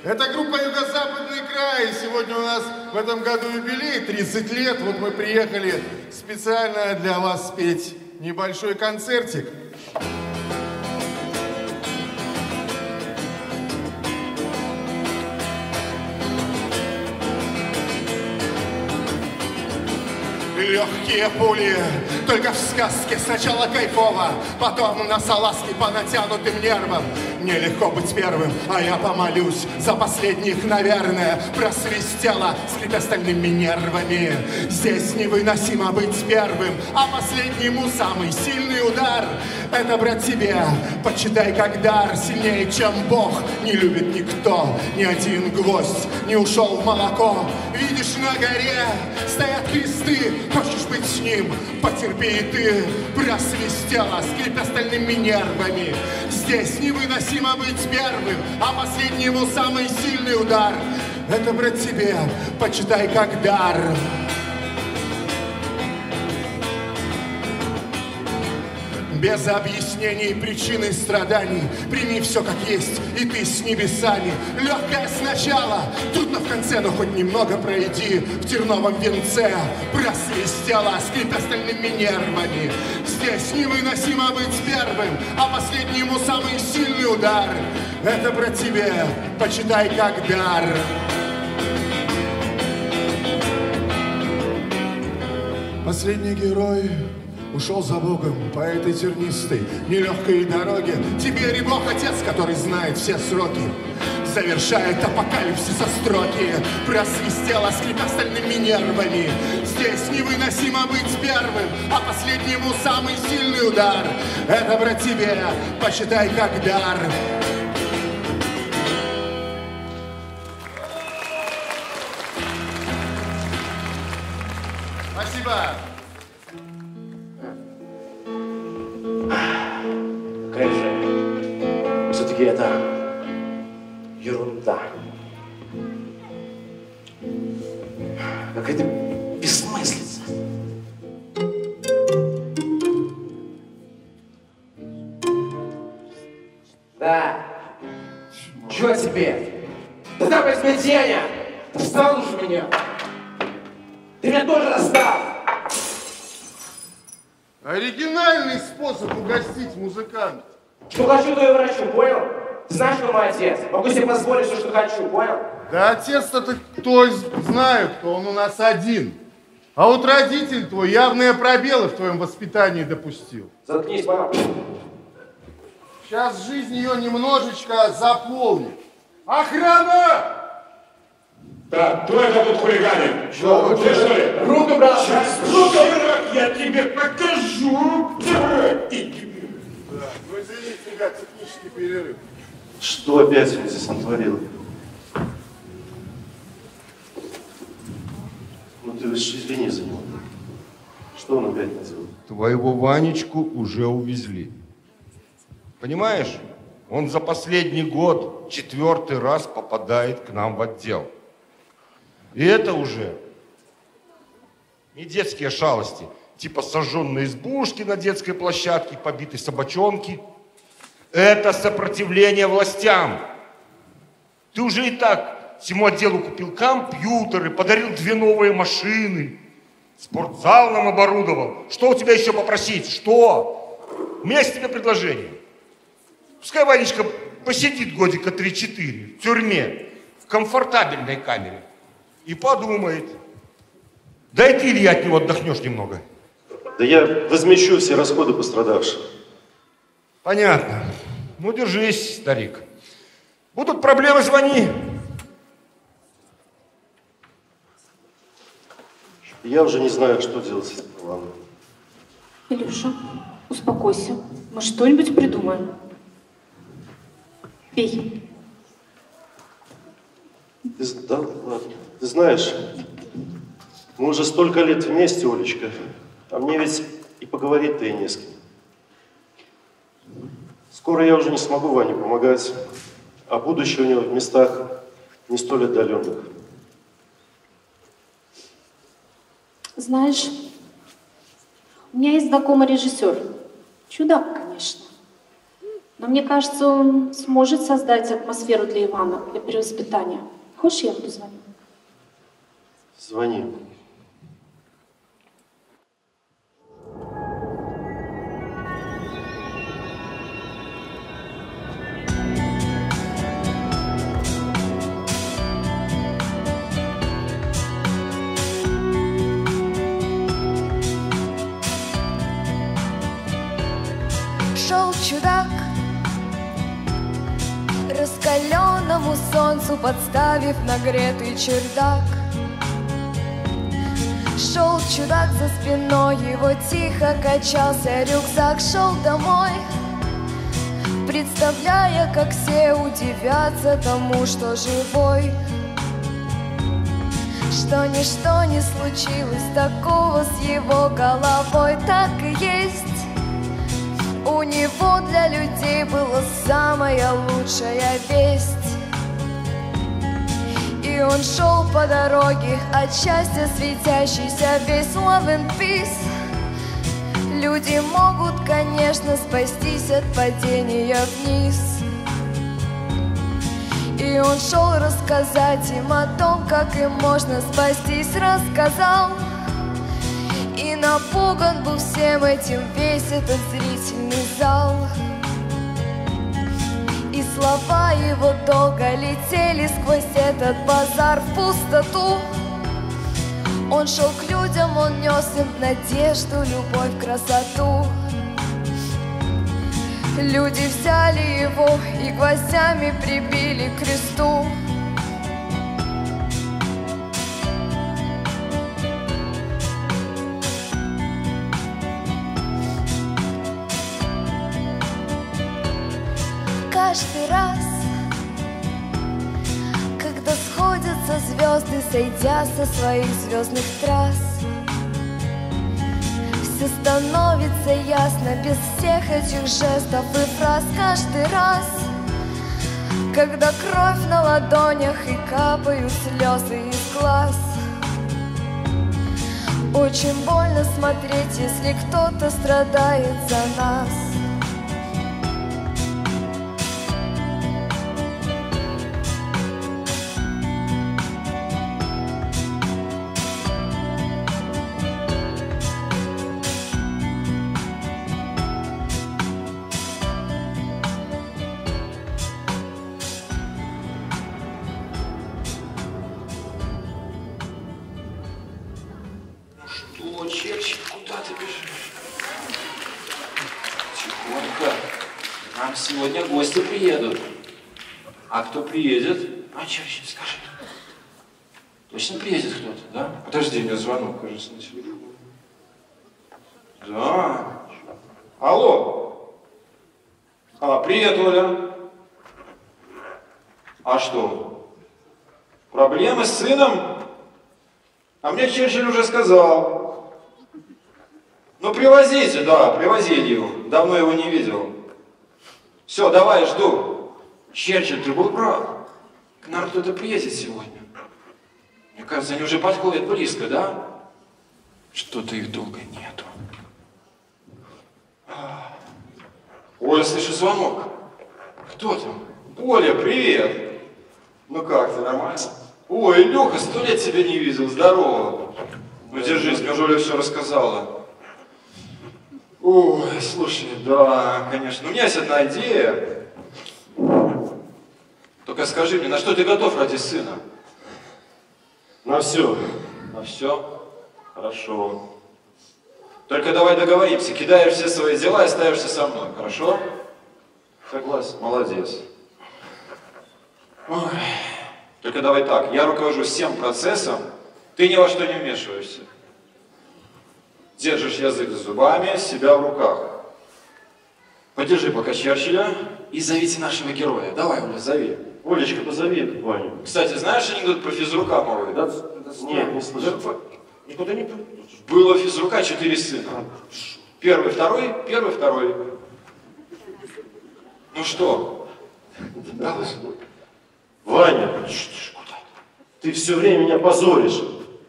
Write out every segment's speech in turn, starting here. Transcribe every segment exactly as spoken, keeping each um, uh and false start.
Это группа «Юго-Западный край». Сегодня у нас в этом году юбилей, тридцать лет. Вот мы приехали специально для вас спеть небольшой концертик. Легкие пули, только в сказке. Сначала кайфово, потом на салазке по натянутым нервам. Мне легко быть первым, а я помолюсь за последних, наверное. Просвистело, скрипя стальными нервами. Здесь невыносимо быть первым, а последнему самый сильный удар. Это, брат, тебе почитай как дар. Сильнее, чем Бог, не любит никто. Ни один гвоздь не ушел в молоко. Видишь, на горе стоят кресты. Хочешь быть с ним, потерпи и ты. Просвистело, скрипя стальными нервами. Здесь невыносимо быть первым, а последнему самый сильный удар. Это, брат, тебе почитай как дар. Без объяснений, причины страданий. Прими все как есть, и ты с небесами. Легкое сначала, трудно в конце, но хоть немного пройди. В терновом венце просвистело, скрипя стальными нервами. Здесь невыносимо быть первым, а последнему самый сильный удар. Это, брат, тебе почитай как дар. Последний герой ушел за Богом по этой тернистой, нелегкой дороге. Теперь и Бог Отец, который знает все сроки, завершает апокалипсиса строки. Просвистело, скрипя стальными нервами. Здесь невыносимо быть первым, а последнему самый сильный удар. Это, брат, тебе посчитай как дар. Спасибо. Какая же все-таки это ерунда. Какая-то бессмыслица. Да. Чего тебе? Да давай тебе денег! Достал уже меня! Ты меня тоже достал! Оригинальный способ угостить музыканта. Что хочу, то и врачу, понял? Ты знаешь, кто мой отец? Могу себе позволить все, что хочу, понял? Да отец-то кто знаю, кто он у нас один. А вот родитель твой явные пробелы в твоем воспитании допустил. Заткнись, понял? Сейчас жизнь ее немножечко заполнит. Охрана! Да, кто это тут хулиганит? Что, ты что ли? Руку, брат! Сейчас, руку, брат, я тебе покажу! Иди. Да, ну извините, ребят, технический перерыв. Что опять он здесь натворил? Ну ты уж извини за него. Что он опять наделал? Твоего Ванечку уже увезли. Понимаешь, он за последний год четвертый раз попадает к нам в отдел. И это уже не детские шалости, типа сожженные избушки на детской площадке, побитой собачонки. Это сопротивление властям. Ты уже и так всему отделу купил компьютеры, подарил две новые машины, спортзал нам оборудовал. Что у тебя еще попросить? Что? У меня есть тебе предложение. Пускай Ванечка посидит годика три-четыре в тюрьме, в комфортабельной камере. И подумает. Да и ты, Илья, от него отдохнешь немного. Да я возмещу все расходы пострадавших. Понятно. Ну, держись, старик. Будут проблемы, звони. Я уже не знаю, что делать с этим планом. Илюша, успокойся. Мы что-нибудь придумаем. Пей. Ты, да, ладно. Ты знаешь, мы уже столько лет вместе, Олечка, а мне ведь и поговорить-то и не с кем. Скоро я уже не смогу Ване помогать, а будущее у него в местах не столь отдаленных. Знаешь, у меня есть знакомый режиссер. Чудак, конечно. Но мне кажется, он сможет создать атмосферу для Ивана, для перевоспитания. Хочешь, я буду звонить? Звони. Шел чудак, раскаленному солнцу подставив нагретый чердак. Шел чудак, за спиной его тихо качался рюкзак. Шел домой, представляя, как все удивятся тому, что живой. Что ничто не случилось такого с его головой. Так и есть, у него для людей была самая лучшая весть. И он шел по дороге, от счастья светящийся весь. Love and peace. Люди могут, конечно, спастись от падения вниз. И он шел рассказать им о том, как им можно спастись. Рассказал, и напуган был всем этим весь этот зрительный зал. И слова его долго летели сквозь этот базар в пустоту. Он шел к людям, он нес им надежду, любовь, красоту. Люди взяли его и гвоздями прибили к кресту. Каждый раз, когда сходятся звезды, сойдя со своих звездных трасс, все становится ясно без всех этих жестов и фраз. Каждый раз, когда кровь на ладонях и капают слезы из глаз, очень больно смотреть, если кто-то страдает за нас. Черчилль, куда ты бежишь? Тихонько. Нам сегодня гости приедут. А кто приедет? А, Черчилль, скажи. Точно приедет кто-то, да? Подожди, у меня звонок, кажется, на телефоне. Да. Алло. А, привет, Оля. А что? Проблемы с сыном? А мне Черчилль уже сказал. Ну, привозите, да, привозили его. Давно его не видел. Все, давай, жду. Черчилль, ты был прав. К нам кто-то приедет сегодня. Мне кажется, они уже подходят близко, да? Что-то их долго нету. Оля, слышу звонок. Кто там? Оля, привет. Ну как, ты нормально? Ой, Илюха, сто лет тебя не видел. Здорово. Ну, держись, мне уже Оля все рассказала. Ой, слушай, да, конечно. У меня есть одна идея. Только скажи мне, на что ты готов ради сына? На все. На все? Хорошо. Только давай договоримся. Кидаешь все свои дела и ставишься со мной, хорошо? Согласен. Молодец. Ой. Только давай так, я руковожу всем процессом, ты ни во что не вмешиваешься. Держишь язык за зубами, себя в руках. Подержи пока Черчилля и зовите нашего героя. Давай, Оля, зови. Олечка, позови эту Ваню. Кстати, знаешь анекдот про физрука новый? Да, да, нет, не слышал. Никуда не... Было физрука четыре сына. Первый, второй, первый, второй. Ну что? Давай. Ваня, Куда? ты все время меня позоришь.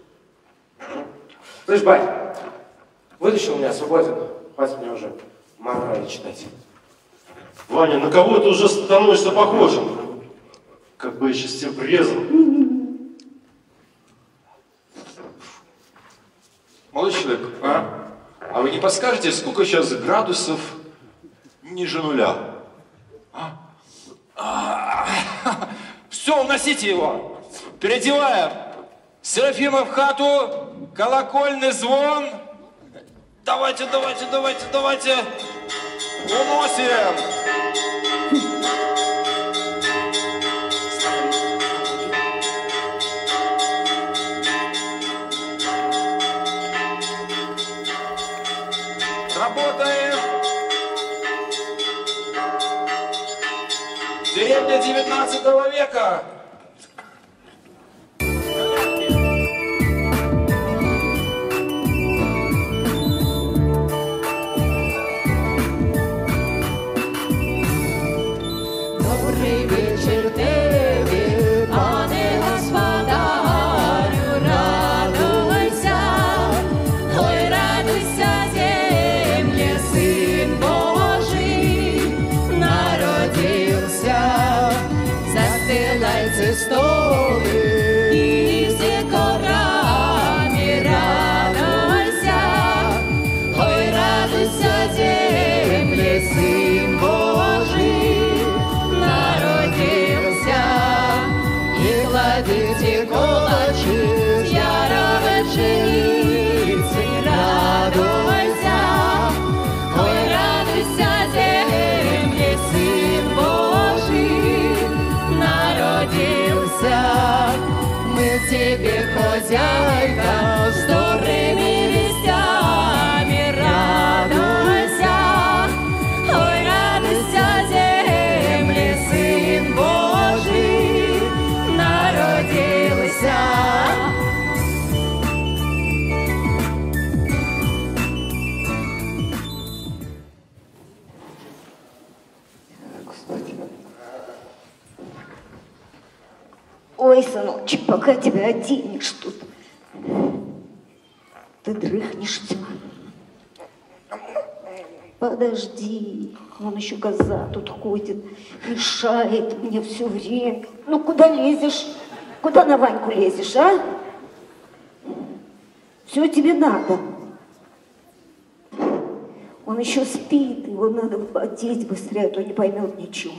Слышь, бать, вытащил меня свободен. Хватит мне уже морали читать. Ваня, на кого ты уже становишься похожим? Как бы я сейчас тебе врезал. Молодой человек, а? А вы не подскажете, сколько сейчас градусов ниже нуля? А? А, все, уносите его. Переодеваем. Серафима в хату, колокольный звон. Давайте, давайте, давайте, давайте. Уносим. Работаем. Деревня девятнадцатого века. Добрый вечер, Деве, пане господарю, радуйся, ой, радуйся, земле, Сын Божий народился. Застилайте столы и все корами, радуйся, ой, радуйся, земле, Сын Божий народился. И кладите колокольчик с яровой пшеницы, радуйся, ой, радуйся, земле, Сын Божий народился. Мы в тебе, хозяйка, с добрыми вестями, радуйся, ой, радуйся, земле, Сын Божий народился. Ой, сыночек, пока тебя оденешь тут, ты дрыхнешь все. Подожди, он еще коза тут ходит, мешает мне все время. Ну, куда лезешь? Куда на Ваньку лезешь, а? Все тебе надо. Он еще спит, его надо одеть быстрее, а то не поймет ничего.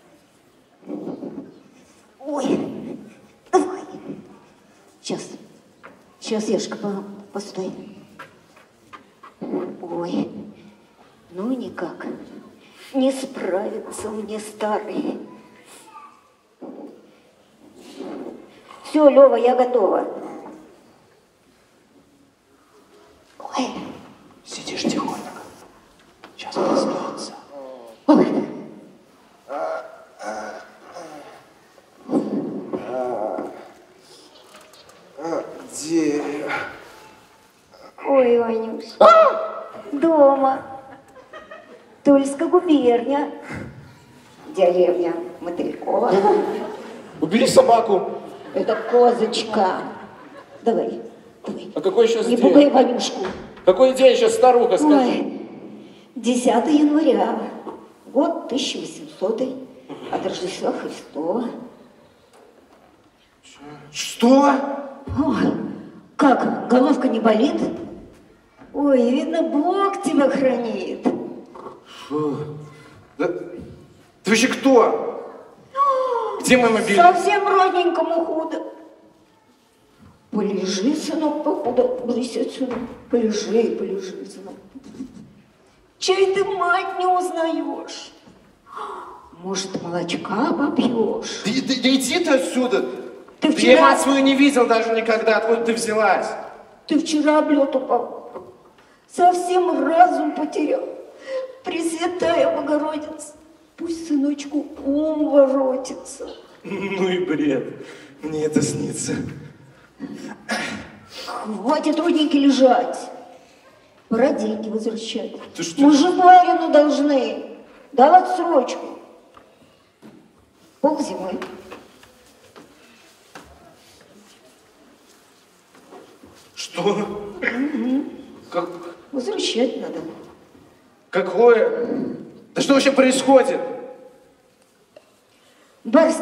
Ой, давай. Сейчас, сейчас, Яшка, по, постой. Ой, ну никак, не справится мне старый. Все, Лёва, я готова. Ой. Сидишь тихонько. Сейчас проснется. Ой. Где? Ой, Ванюш. Дома. Тульская губерния. Деревня Мотылькова. Убери собаку. Это козочка. Давай, давай. А какой сейчас Не день? пугай Ванюшку. Какой день сейчас, старуха, скажи? Ой, десятое января. Год тысяча восьмисотый. От Рождества Христова. Что? Ой, как, головка не болит? Ой, видно, Бог тебя хранит. Фу. Да... Ты вообще кто? Где мой мобильный? Совсем родненькому худо. Полежи, сынок, покуда. Блысь отсюда. Полежи, полежи, сынок. Чай ты мать не узнаешь? Может, молочка попьешь? Да, да, да иди ты отсюда. Ты Да вчера... я мать свою не видел даже никогда. Откуда ты взялась? Ты вчера об лед упал. Совсем разум потерял. Пресвятая Богородица, пусть сыночку ум воротится. Ну и бред. Мне это снится. Хватит, родненько, лежать. Пора деньги возвращать. Ты что? Мы же барину должны. Дал отсрочку. Ползимы. Что? Угу. Как? Возвращать надо. Какое? Да что вообще происходит?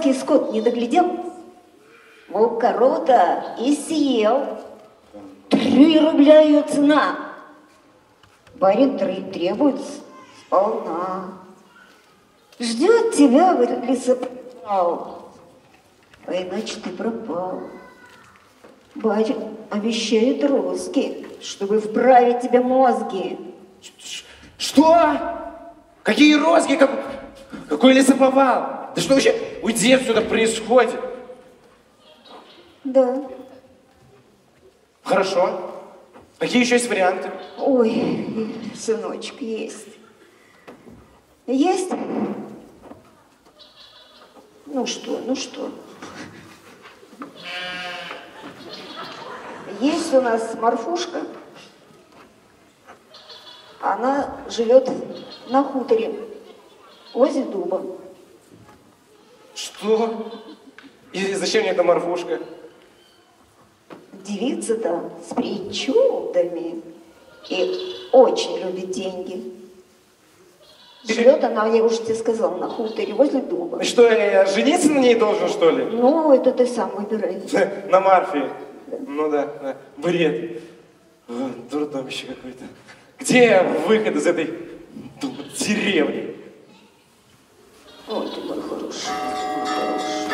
барский скот не доглядел? Волк корова-то и съел. Три рубля ее цена. Барин требует сполна. Ждет тебя в лесопал, а иначе ты пропал. Барин обещает розги, чтобы вправить тебе мозги. Что? Какие розги? Как... Какой лесоповал? Да что вообще? Уйди отсюда, происходит. Да. Хорошо. Какие еще есть варианты? Ой, сыночек, есть. Есть? Ну что, ну что? Есть у нас Марфушка. Она живет на хуторе, возле дуба. Что? И зачем мне эта Марфушка? Девица-то с причудами и очень любит деньги. Живет она, я уже тебе сказала, на хуторе, возле дуба. И что, я жениться на ней должен, что ли? Ну, это ты сам выбирай. На Марфе. Да. Ну да, да, бред. Дурдомище какой-то. Где выход из этой деревни? Ой, ты мой хороший, мой хороший.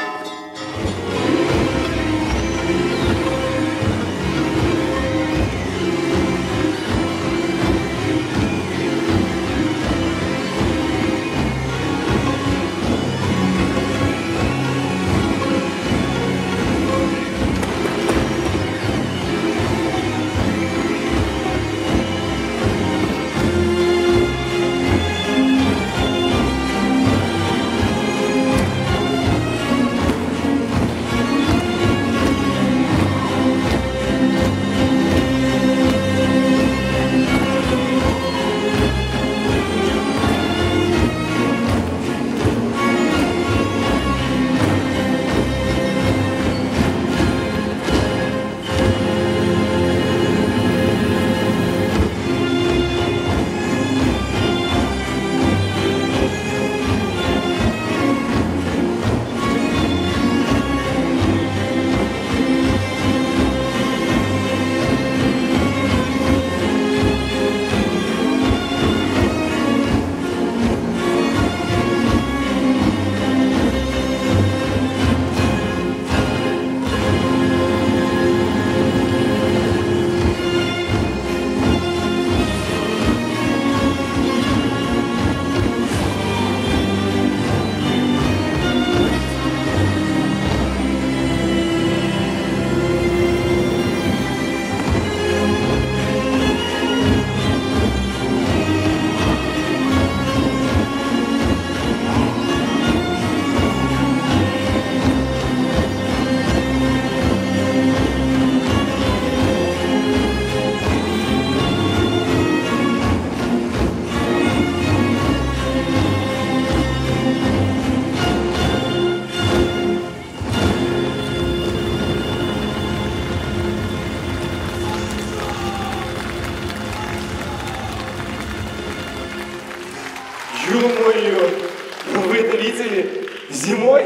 Ё-моё, вы это видели? Зимой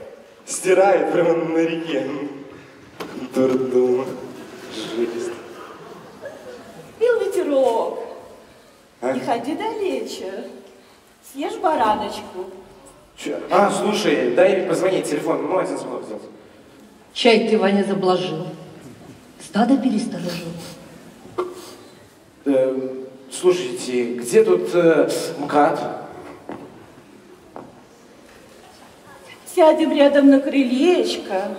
стирает прямо на реке. Дурдом. Жесть. Бил ветерок. А? Не ходи далече. Съешь бараночку. Чё? А, слушай, дай позвонить, телефон. Ну, один звонок сделать. Чай ты, Ваня, заблажил. Стадо пересторожил. Э, слушайте, где тут э, МКАД? Сядем рядом на крылечко.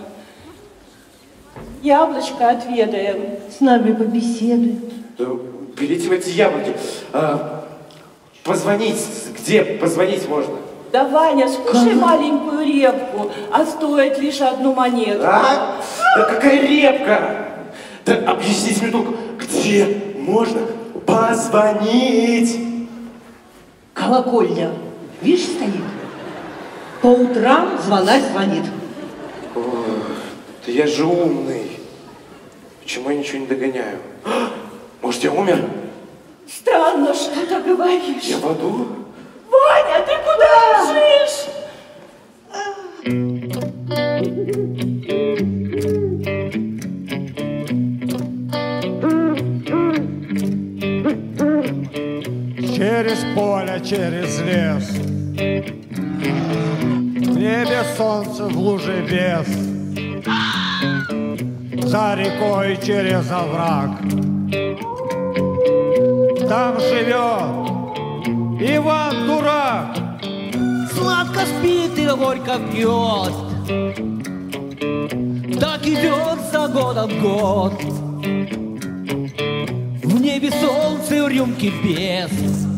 Яблочко отведаем. С нами побеседуем. Да, берите в эти яблоки. А, позвонить, где позвонить можно? Да, Ваня, скушай маленькую репку, а стоит лишь одну монету. А? Да какая репка? Да объясните мне только, где можно позвонить? Колокольня, видишь, стоит. По утрам звонарь звонит. Ой, да я же умный. Почему я ничего не догоняю? Может, я умер? Странно, что ты говоришь. Я в аду? Ваня, ты куда бежишь? Через поле, через лес, в небе солнце, в луже без, за рекой через овраг. Там живет Иван Дурак. Сладко спит и горько пьет, так идет за годом год. В небе солнце, в рюмке без,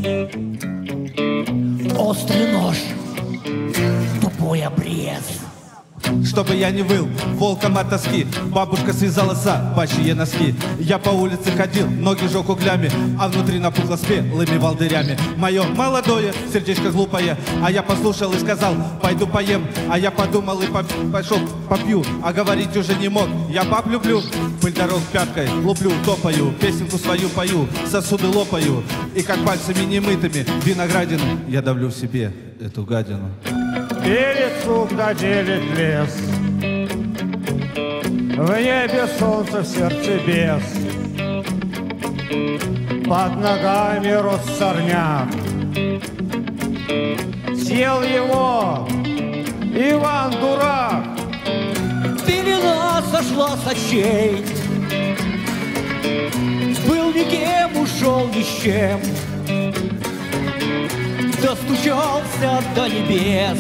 острый нож, тупой обрез. Чтобы я не выл волком от тоски, бабушка связала собачьи носки. Я по улице ходил, ноги жег углями, а внутри напухло спелыми волдырями. Мое молодое сердечко глупое, а я послушал и сказал, пойду поем. А я подумал и поп пошел попью, а говорить уже не мог. Я баб люблю, пыль дорог пяткой луплю, топаю, песенку свою пою, сосуды лопаю, и как пальцами немытыми виноградину я давлю в себе эту гадину. Перед сук доделит лес, в небе солнце, в сердце бес, под ногами рос сорняк. Съел его Иван Дурак. Пелена сошла с очей, был никем, ушел ни с чем, достучался до небес.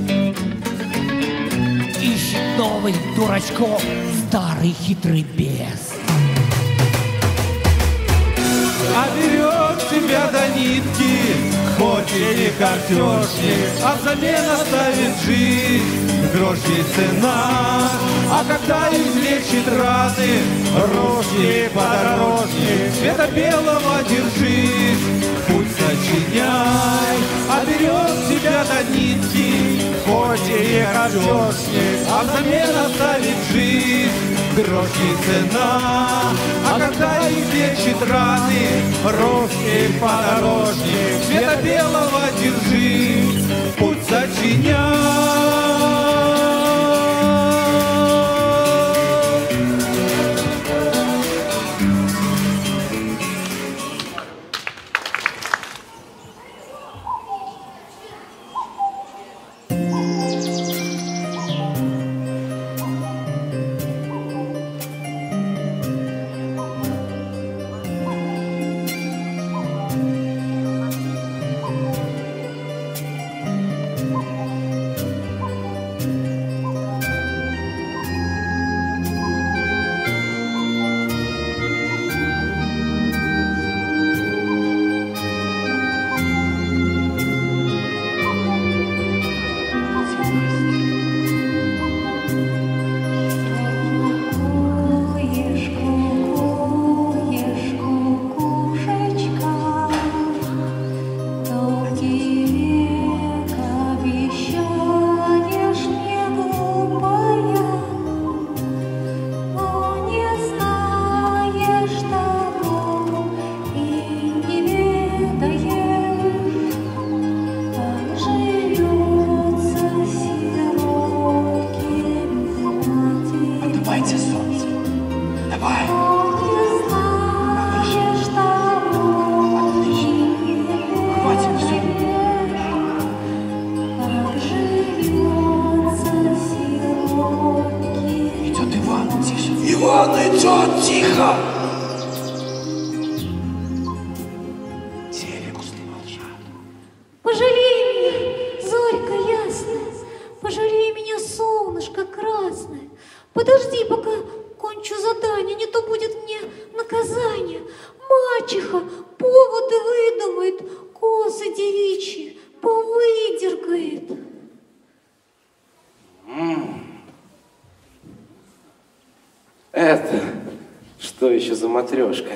Ищет новых дурачков старый хитрый бес. А берет тебя до нитки, хоть и не картежник, а взамен оставит жизнь, грош ей цена. А когда излечит раны русский подорожник, цвета белого держись, путь сочиняй. А берет тебя до нитки, хоть и не картежник, а взамен оставит жизнь, грош ей цена. А когда излечит раны русский подорожник, цвета белого держи, путь сочиняй. Это что еще за матрешка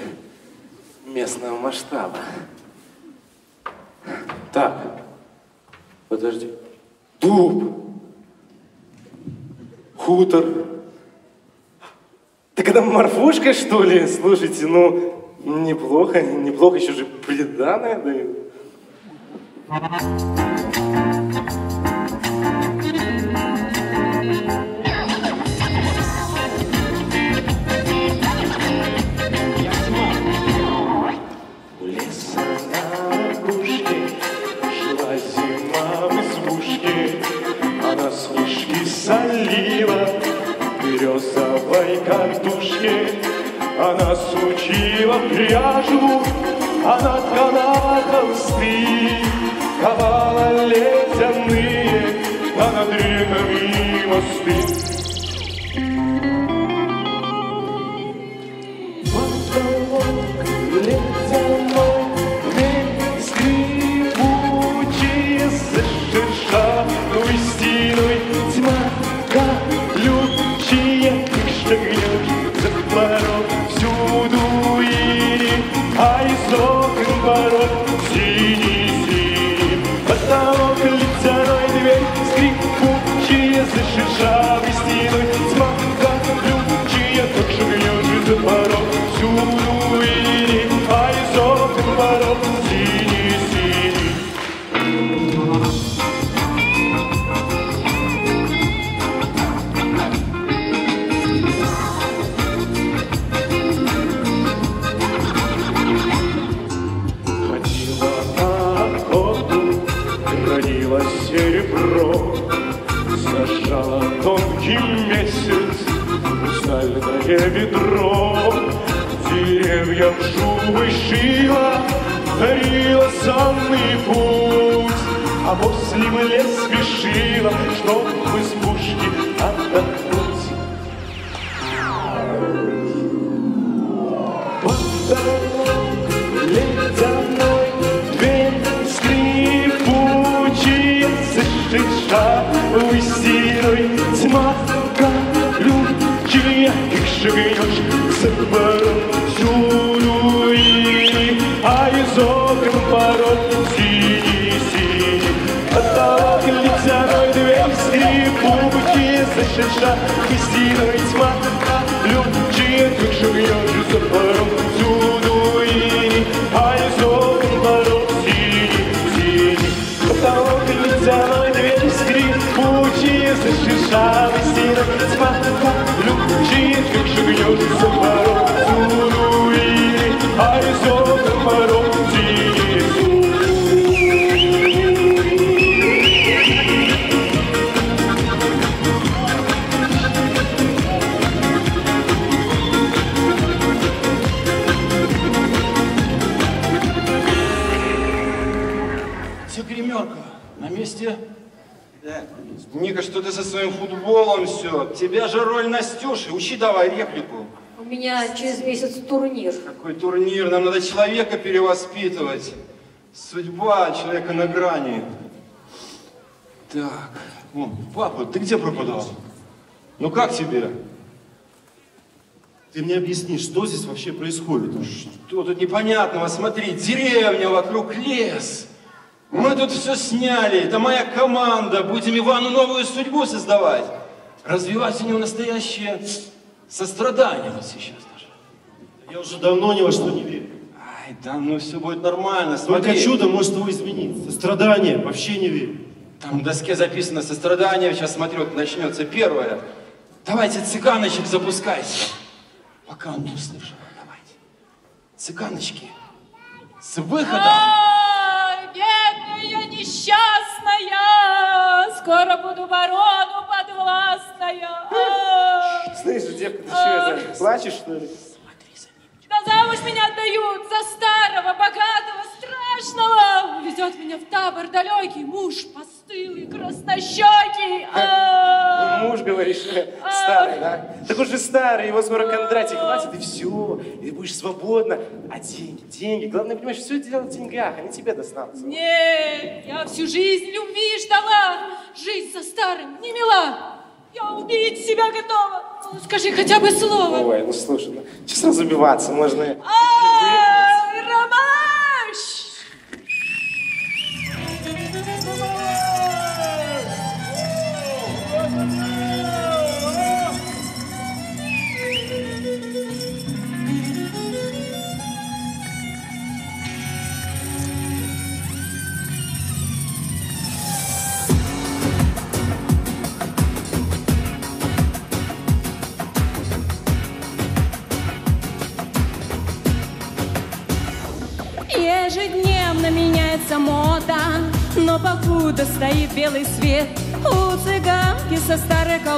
местного масштаба? Так, подожди. Дуб. Хутор. Так это морфушка, что ли? Слушайте, ну, неплохо, неплохо, еще же приданое дают. залива березовой картушки. Она сучила пряжу, она ткала холсты, ковала ледяные, а над реками мосты. Потолок ледяной, дверь скрипучие, зашершавой стеной тьма колючие, ты шагнешь за порог всюду ири, а из окон порог синий-синий. Потолок ледяной, дверь скрипучие, зашершавой стеной тьма колючие, ты шагнешь за порог всюду ири, а из окон порог синий-синий. Ходила на охоту, родила серебро, сажала тонкий месяц в сальное ведро. Деревьям шубы шила, дарила сонный путь, а после в лес спешила, чтоб в избушке отдохнуть. Потолок ледяной, дверь скрипучие, зашершавой стеной тьма колючая, их шагнешь за порог всюду ири, а из окон порог синий-синий. Потолок ледяной, дверь скрипучие, зашершавой стеной тьма колючая, их шагнешь за порог всюду ири, а из окон порог синий-синий. Потолок ледяной, дверь скрипучие, зашершавой стеной тьма колючая, как шагнешь за порог всюду ири, а из окон порог синий-синий. Все, гримерка, на месте? Да. Ника, что ты со своим футболом все? Тебя же роль Настюши, учи давай реплику. У меня через месяц турнир. Какой турнир? Нам надо человека перевоспитывать. Судьба человека на грани. Так, о, папа, ты где пропадал? Ну как тебе? Ты мне объясни, что здесь вообще происходит? Что тут непонятного? Смотри, деревня, вокруг лес. Мы тут все сняли, это моя команда. Будем Ивану новую судьбу создавать. Развивать у него настоящее сострадание вот сейчас даже. Я уже давно ни во что не верю. Ай, да ну все будет нормально, смотри. Только чудо может его изменить. Сострадание, вообще не верю. Там на доске записано сострадание, сейчас смотрю, вот начнется первое. Давайте цыганочек запускайте. Пока он не услышал, давайте. Цыганочки, с выходом. Бедная, несчастная, скоро буду ворону подвластная. Слышь, девка, ты что это, плачешь, что ли? Да замуж меня отдают за старого, богатого, страшного. Везет меня в табор далекий муж постылый, краснощекий. Муж, говоришь, старый, да? Так он же старый, его скоро Кондратий хватит, и все. И ты будешь свободна. А деньги, деньги. Главное, понимаешь, все дело в деньгах, они тебе достанутся. Нет, я всю жизнь любви ждала. Жизнь со старым не мила. Я убить себя готова. Ну, скажи хотя бы слово. Ой, ну слушай, ну, что сразу убиваться? Можно... Ай, Ромаш! Ежедневно меняется мода, но покуда стоит белый свет, у цыганки со старой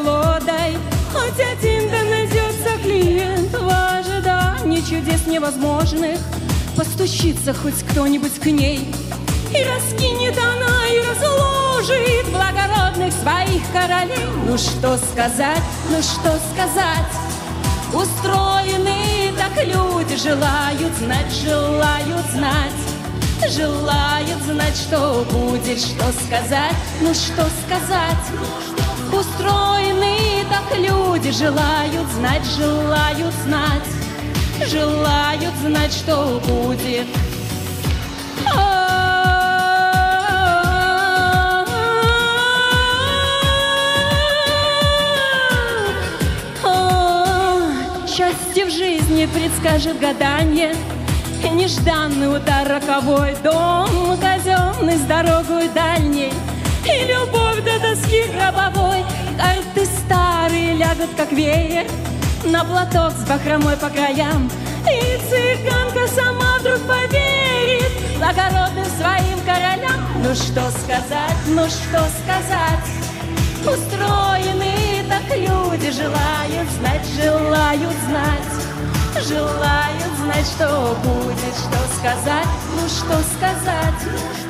Хоть один да найдется клиент в ожидании чудес невозможных. Постучится хоть кто-нибудь к ней, и раскинет она, и разложит благородных своих королей. Ну что сказать, ну что сказать, устроены так люди, желают знать, желают знать. Желают знать, что будет, что сказать, ну что сказать. Устроены так люди, желают знать, желают знать. Желают знать, что будет. Счастье в жизни предскажет гадание, и нежданный удар роковой, дом казенный с дорогой дальней, и любовь до доски гробовой. Карты старые лягут, как веер, на платок с бахромой по краям, и цыганка сама вдруг поверит благородным своим королям. Ну что сказать, ну что сказать, устроены так люди, желают знать, желают знать. Желают знать, что будет, что сказать, ну что сказать.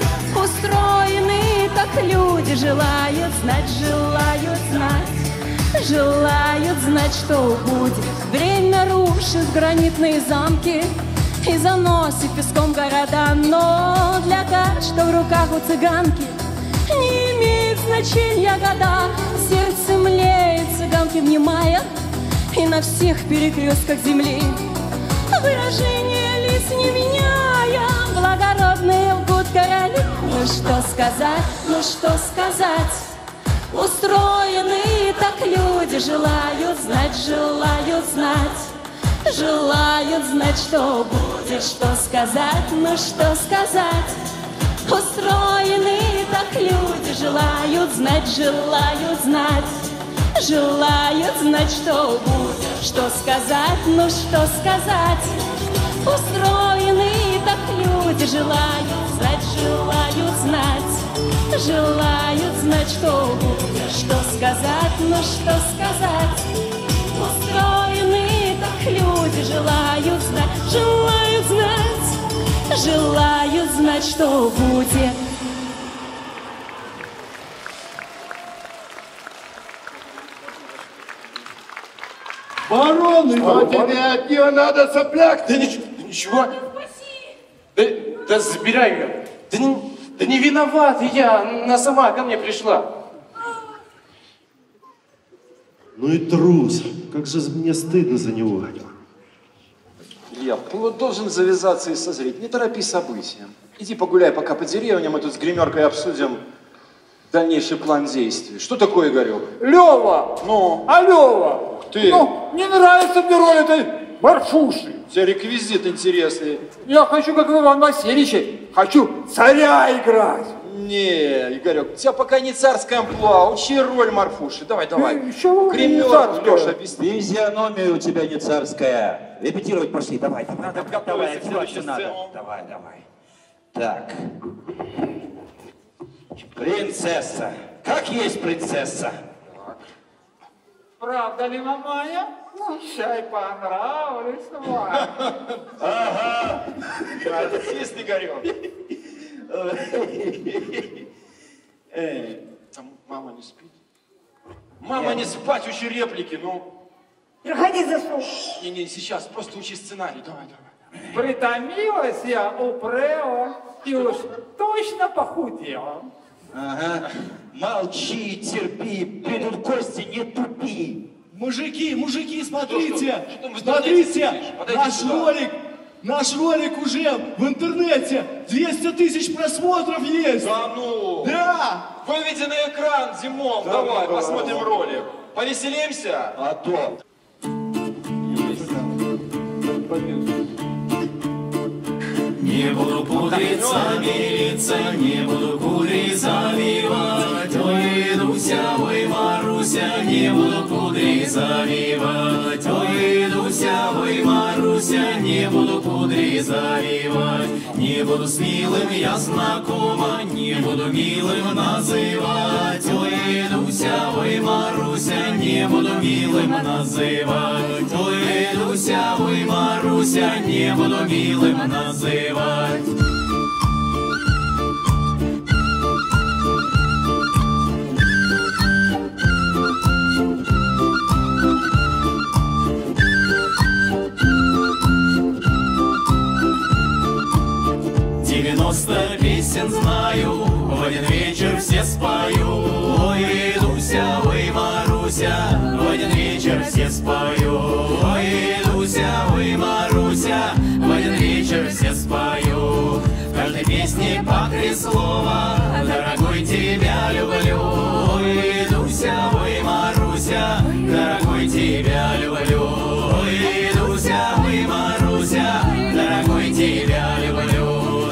Устроены так люди, желают знать, желают знать. Желают знать, что будет. Время рушит гранитные замки и заносит песком города, но для каждого, что в руках у цыганки, не имеет значения года. Сердце млеет, цыганки внимая, и на всех перекрестках земли выражение лиц не меняя, благородные лгут короли. Ну что сказать, ну что сказать, устроены так люди, желают знать, желают знать. Желают знать, что будет, что сказать, ну что сказать. Устроены так люди, желают знать, желают знать. Желают знать, что будет, что сказать, ну что сказать. Устроены так люди, желают знать, желают знать. Желают знать, что будет, что сказать, ну что сказать. Устроены так люди, желают знать, желают знать. Желают знать, что будет. Барон, его тебе от нее надо, сопляк. Да ничего, да ничего. Да, да забирай ее. Да не, да не виноват я, она сама ко мне пришла. Ну и трус. Как же мне стыдно за него. Илья, плод должен завязаться и созреть. Не торопи события. Иди погуляй пока по деревням, мы тут с гримеркой обсудим дальнейший план действий. Что такое, Игорек? Лева! Ну? А Лева? Ты? Ну, не нравится мне роль этой Марфуши. У тебя реквизит интересный. Я хочу, как в Иван Васильевиче, хочу царя играть. Не, Игорек, у тебя пока не царская амплуа, учи роль Марфуши. Давай, давай. Гримерку, Леша, объясни. Физиономия у тебя не царская. Репетировать пошли, давай, давай. Надо давай, готовиться к давай, следующей надо. сцене. Давай, давай. Так. Принцесса. Как есть принцесса? Правда ли, мамая? Ну, чай понравилось вам. Ага. Артист Игорек. Там мама не спит. Мама, не спать, учи реплики, ну. Проходи за стол. Не-не, сейчас, просто учи сценарий, давай, давай. Притомилась я у Прео и уж точно похудела. Ага. Молчи, терпи, придут кости, не тупи. Мужики, мужики, смотрите, Что, что? Что смотрите, Подойди наш сюда. ролик, наш ролик уже в интернете, двести тысяч просмотров есть. Да ну? Да. Выведи на экран, Димон, Да, давай, да, посмотрим да. ролик. Повеселимся? А то. Не буду пудриться, мириться, не буду кудри завивать. Ой, Дуся, ой, Маруся, не буду кудри завивать. Ой, Дуся, ой, Маруся, не буду кудри завивать. Не буду с милым я знакома, не буду милым называть. Ой, Дуся, ой, Маруся, не не буду милым называть. Ой, Люся, ой, Маруся, не буду милым называть. Девяносто песен знаю, в один вечер все спою. Ой, Люся, ой, Маруся, в один вечер все спою. Ой, Люся, ой, Маруся, в один вечер все спою. В каждой песне по три слова: дорогой, тебя люблю. Ой, Люся, ой, Маруся, дорогой, тебя люблю. Ой, Люся, ой, Маруся, дорогой, тебя люблю.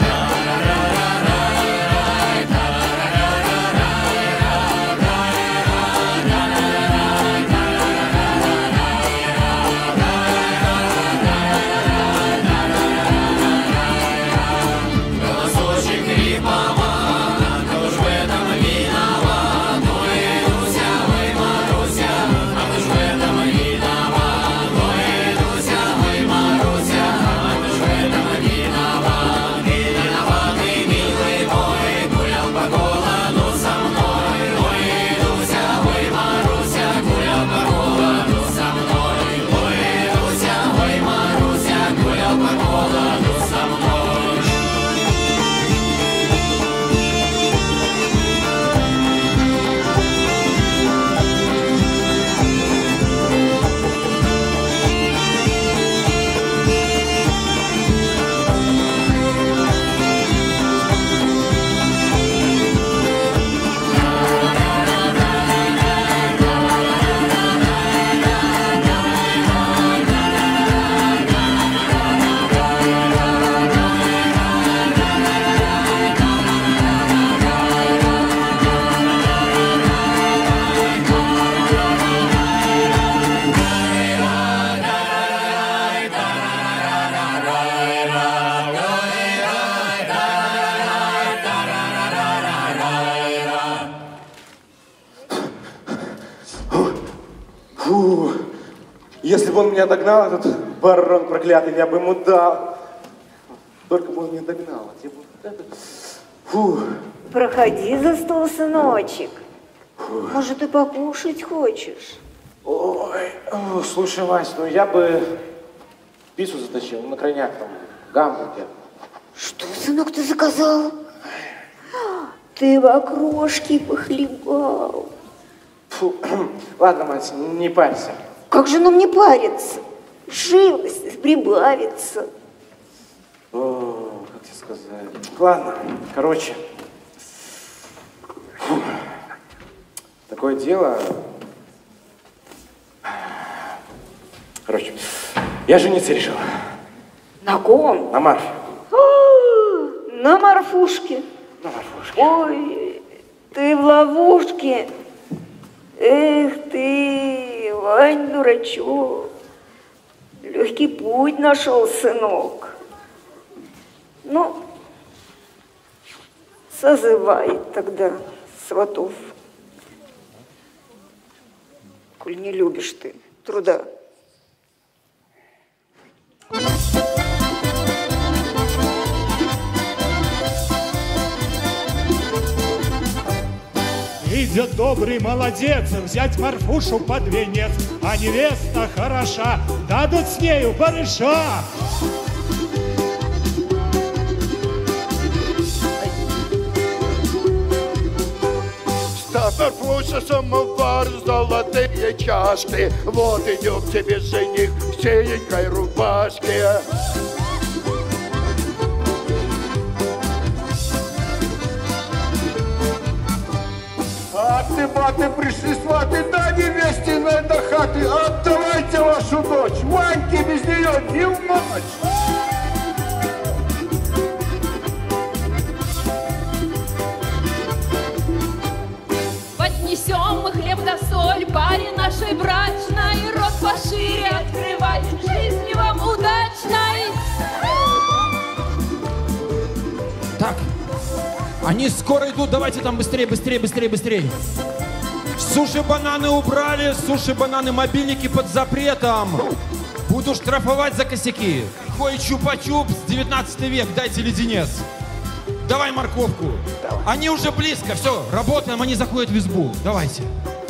Фу, если бы он меня догнал, этот барон проклятый, я бы ему дал. Только бы он меня догнал. Я бы... Фу. Проходи за стол, сыночек. Фу. Может, ты покушать хочешь? Ой, о, слушай, Вась, ну я бы пиццу заточил на крайняк там, гамбургер. Что, сынок, ты заказал? Ты в окрошке похлебал. Фу. Ладно, мать, не парься. Как же нам не париться? Живость прибавится. О, как тебе сказать? Ладно, короче. Фу. Такое дело. Короче, я жениться решил. На ком? На Марфе. А, на Марфушке. На Марфушке. Ой, ты в ловушке. Эх ты, Вань, дурачок. Легкий путь нашел, сынок. Ну, созывай тогда сватов. Коль не любишь ты труда. Идет добрый молодец взять Марфушу под венец, а невеста хороша, дадут с нею барыша. Ставь, Марфуша, самовар, золотые чашки. Вот идем к тебе, жених, в серенькой рубашке. А ты, баты, пришли сваты, да невесте на до хаты. Отдавайте вашу дочь, Ваньке без нее не в ночь. Поднесем мы хлеб да соль паре нашей брачной, рот пошире открывай, жизни вам удачной. Так, они скоро идут, давайте там быстрее, быстрее, быстрее, быстрее. Суши-бананы убрали, суши-бананы, мобильники под запретом. Буду штрафовать за косяки. Хой чупа-чупс, девятнадцатый век, дайте леденец. Давай морковку. Давай. Они уже близко, все, работаем, они заходят в избу. Давайте.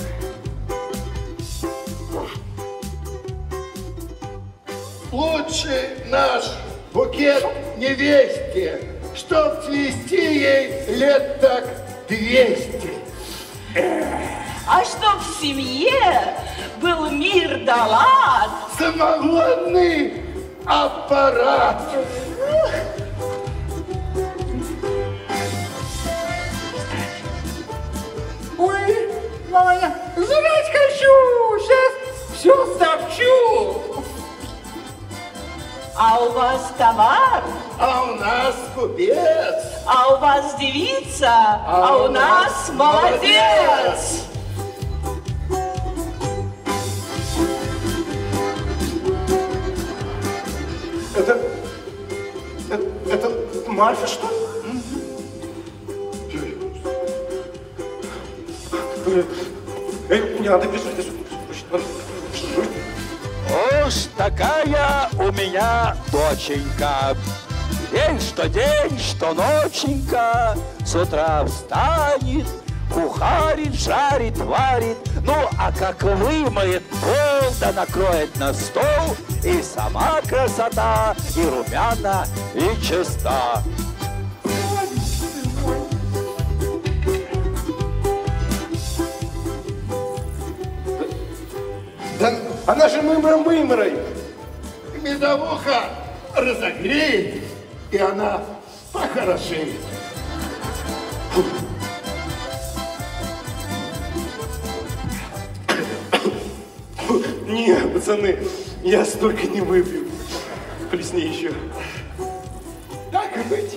Лучший наш букет невесте, чтоб цвести ей лет так двести. А чтоб в семье был мир да лад. Самогонный аппарат. Ой, Маня, жрать хочу, сейчас все стопчу. А у вас товар? А у нас купец. А у вас девица? А, а у нас, нас молодец. Это, это, это Марфа, что ли? Эй, не надо бежать. Уж такая у меня доченька. День что день, что ноченька. С утра встанет, кухарит, жарит, варит. Ну, а как вымоет пол, да накроет на стол. И сама красота, и румяна, и чиста. Да она же мымра-мымрой. Медовуха разогреет, и она похорошеет. Не, пацаны, я столько не выпью. Плесни еще. Так и быть.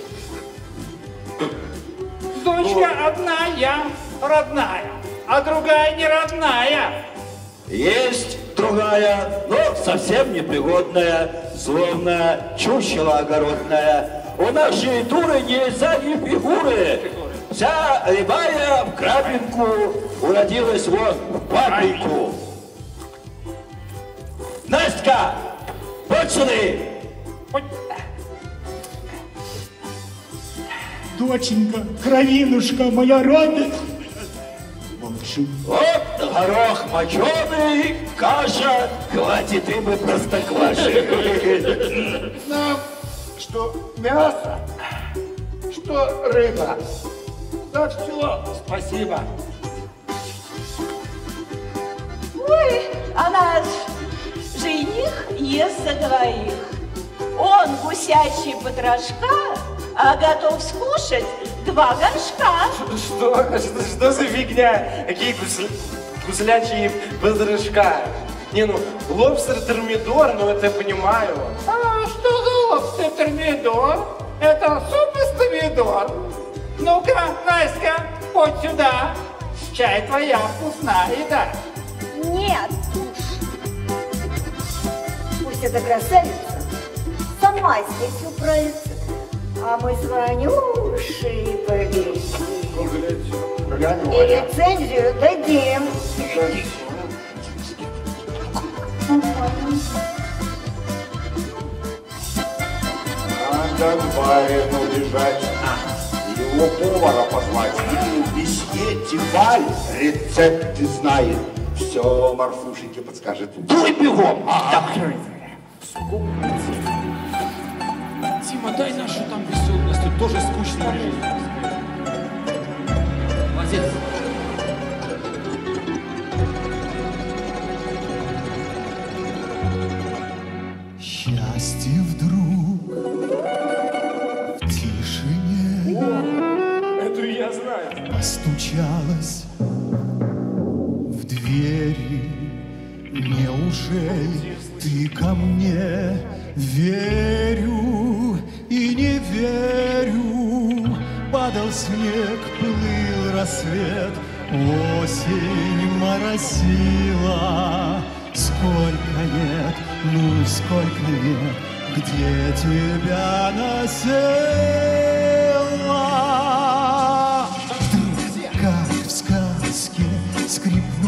Дочка одна я, родная, а другая не родная. Есть другая, но совсем непригодная, словно чучело огородная. У нашей дуры не задней фигуры. Вся рябая в крапинку уродилась вон в папинку. Настя, вот сюда! Доченька, кровинушка моя родная. Вот горох моченый, каша, хватит им и простокваши. Нам что мясо, что рыба. За все спасибо. Ой, а наш жених ест за двоих. Он гусячий потрошка, а готов скушать два горшка. Что? Что, что за фигня? Какие гусля... гуслячьи потрошка? Не, ну, лобстер-термидор, ну это я понимаю. А что за лобстер-термидор? Это суп из помидор. Ну-ка, Настя, вот сюда. Чай твоя вкусная еда. Нет уж. Пусть эта красавица сама здесь управится, а мы с Ванюшей повесим. И лицензию дадим. Надо к барину бежать, его повара позвать. Месье Тиваль рецепты знает. Все Марфушеньке подскажет. Дуй бегом! Тима, дай нашу там веселую, у нас тут тоже скучная жизнь. Молодец. Счастье вдруг в тишине. О, эту я знаю. Постучалась в двери. Неужели ты ко мне? Верю и не верю. Падал снег, плыл рассвет, осень моросила. Сколько лет, ну сколько лет, где тебя носила? Вдруг, как в сказке, скрипнула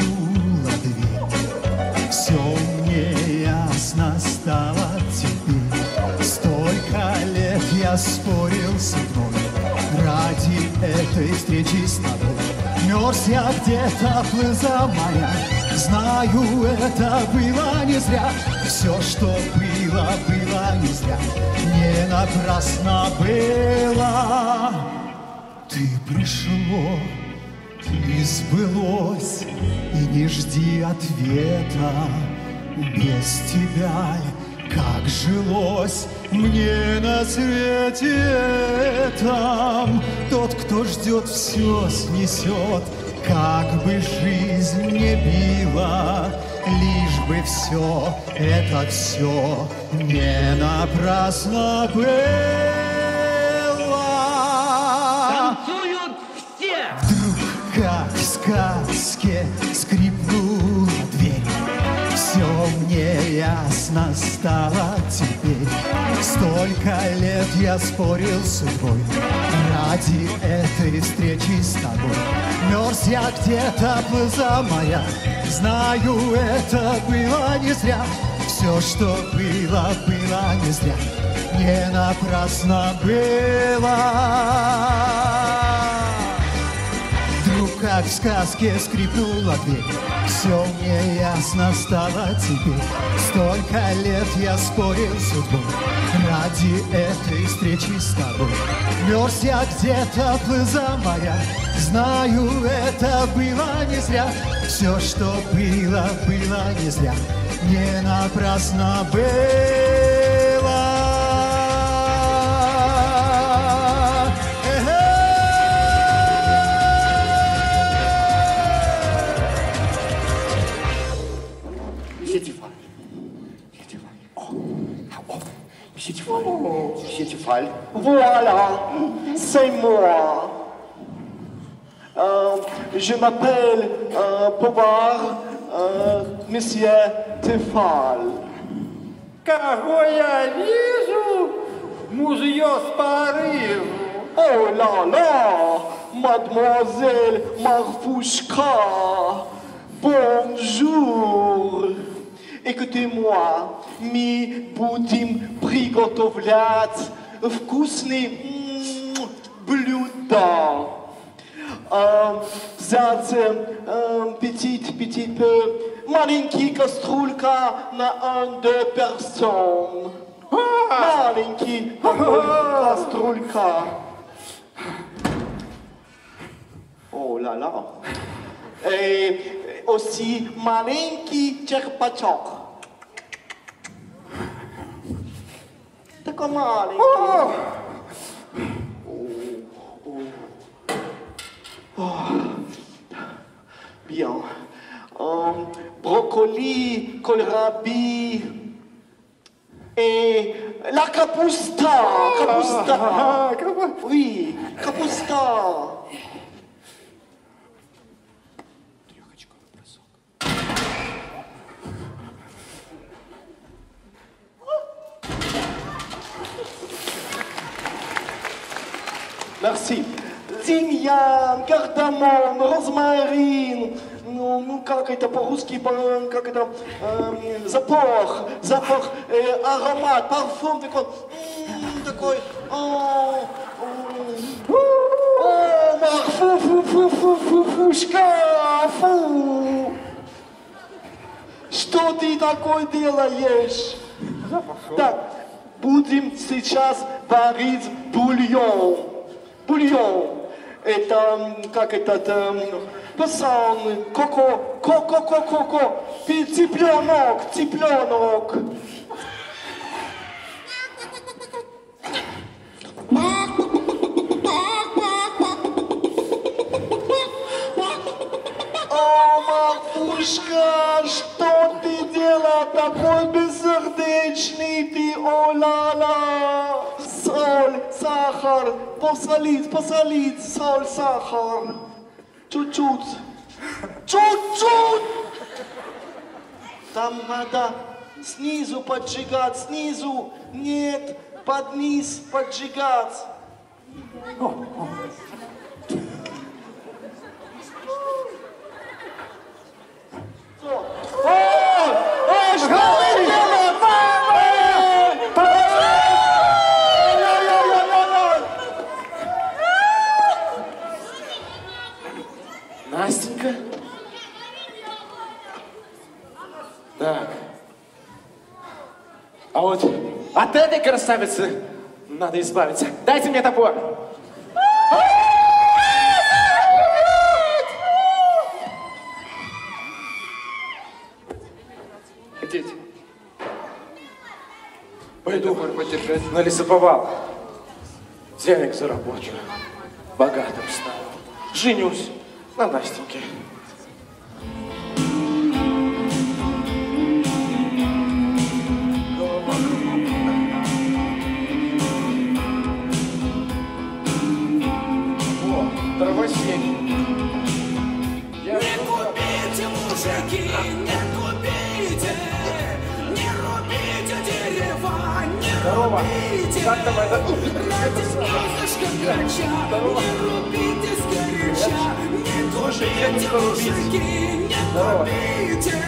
настала теперь. Столько лет я спорил с судьбой ради этой встречи с тобой. Мерз я где-то, плыла моя, знаю, это было не зря. Все, что было, было не зря, не напрасно было. Ты пришло, ты сбылось, и не жди ответа. Без тебя как жилось мне на свете этом. Тот, кто ждет, все снесет, как бы жизнь не била, лишь бы все, это все не напрасно было. Танцуют все! Вдруг, как в сказке, скрипнула дверь. Все мне ясно стало теперь. Столько лет я спорил с судьбой ради этой встречи с тобой. Мерз я где-то, плыла моя, знаю, это было не зря. Все, что было, было не зря, не напрасно было. Вдруг, как в сказке, скрипнула дверь. Все мне ясно стало теперь. Столько лет я спорил с судьбой ради этой встречи с тобой. Мерз я где-то, плыла моя, знаю, это было не зря. Все, что было, было не зря, не напрасно было. Voilà, c'est moi. Euh, je m'appelle euh, Повар, euh, Monsieur Тефаль. Кого я вижу? Мужье с Парижа. Oh là là, mademoiselle Marfouchka, bonjour. Écoutez-moi, мы будем приготовлять вкусные блюда. Взять petit, petit peu, маленький кастрюлька на un-deux personnes. Маленький кастрюлька. Oh là là. Et aussi маленький черпачок. Такой маленький. Bien. Um, brocoli, kohlrabi et la capusta. Capusta. Oui, capusta. Merci. Тимьян, кардамон, розмарин. Ну, ну как это по-русски, как это, э, запах, запах, э, аромат, парфюм такой, м-м, такой, о, о, фу, фу, фу, фу, фу, фушка, фу. Что ты такое делаешь? Так, будем сейчас варить бульон. Бульон. Это, как этот, пасан, коко, коко, коко, коко, цыпленок, цыпленок. О, Марфушка, что ты делала, такой бессердечный ты, о-ла-ла. Соль, сахар, посолить, посолить, соль, сахар. Чуть-чуть. Чуть-чуть. Там надо снизу поджигать, снизу. Нет, под низ поджигать. О, о, что ты делаешь? Так. А вот от этой красавицы надо избавиться. Дайте мне топор. Хотите? Пойду на лесоповал. Денег заработаю. Богатым стану. Женюсь на Настеньке. О, дровосек. Не купите, мужики, не купите, не рубите дерева, не Здорово. рубите. Как там это? Ради солнышка грача, не рубите сгоряча, не Слушай, я не купите, мужики, не купите.